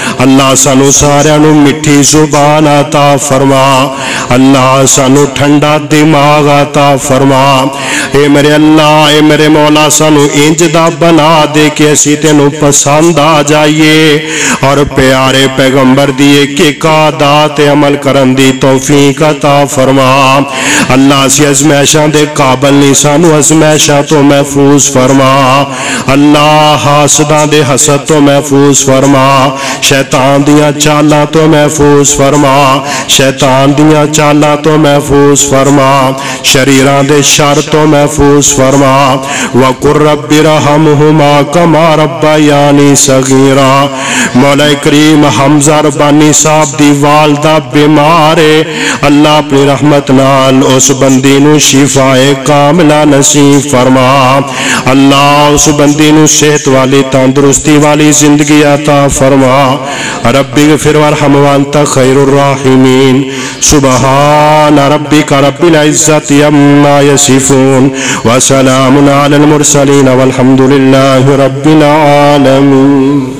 اللہ سانو سارے نو مٹھی زبان عطا فرما اللہ سانو ٹھنڈا دماغ عطا فرما اے میرے اللہ اے میرے مولا سانو انج دا بنا دے کہ اسی تینو پسند آ جائیے اور پیارے پیغمبر دیے کہ قادات عمل کرن دی توفیق عطا فرما اللہ سی ازمیشاں دے قابل نہیں سانو ازمیشاں تو محفوظ فرما اللہ حاسداں دے حسد تو محفوظ فرما شیطان دیاں چالاں تو محفوظ فرما شیطان دیاں چالاں تو محفوظ فرما شریراں دے شر تو محفوظ فرما وَقُرْ رَبِّ رَحَمْهُمَا كَمَا رَبَّيَانِي صَغِيرًا مولا کریم حمزہ ربانی صاحب دی والدہ بیمار ہے اللہ اپنی رحمت نال اس بندی نو شفا کاملہ نصیب فرما اللہ اس بندی نو صحت والی تندرستی والی زندگی عطا فرما ربی اغفر وارحم وانت خیر الراحمین سبحان ربک رب العزت عما یصفون وسلام علی المرسلین والحمد للہ رب العالمین.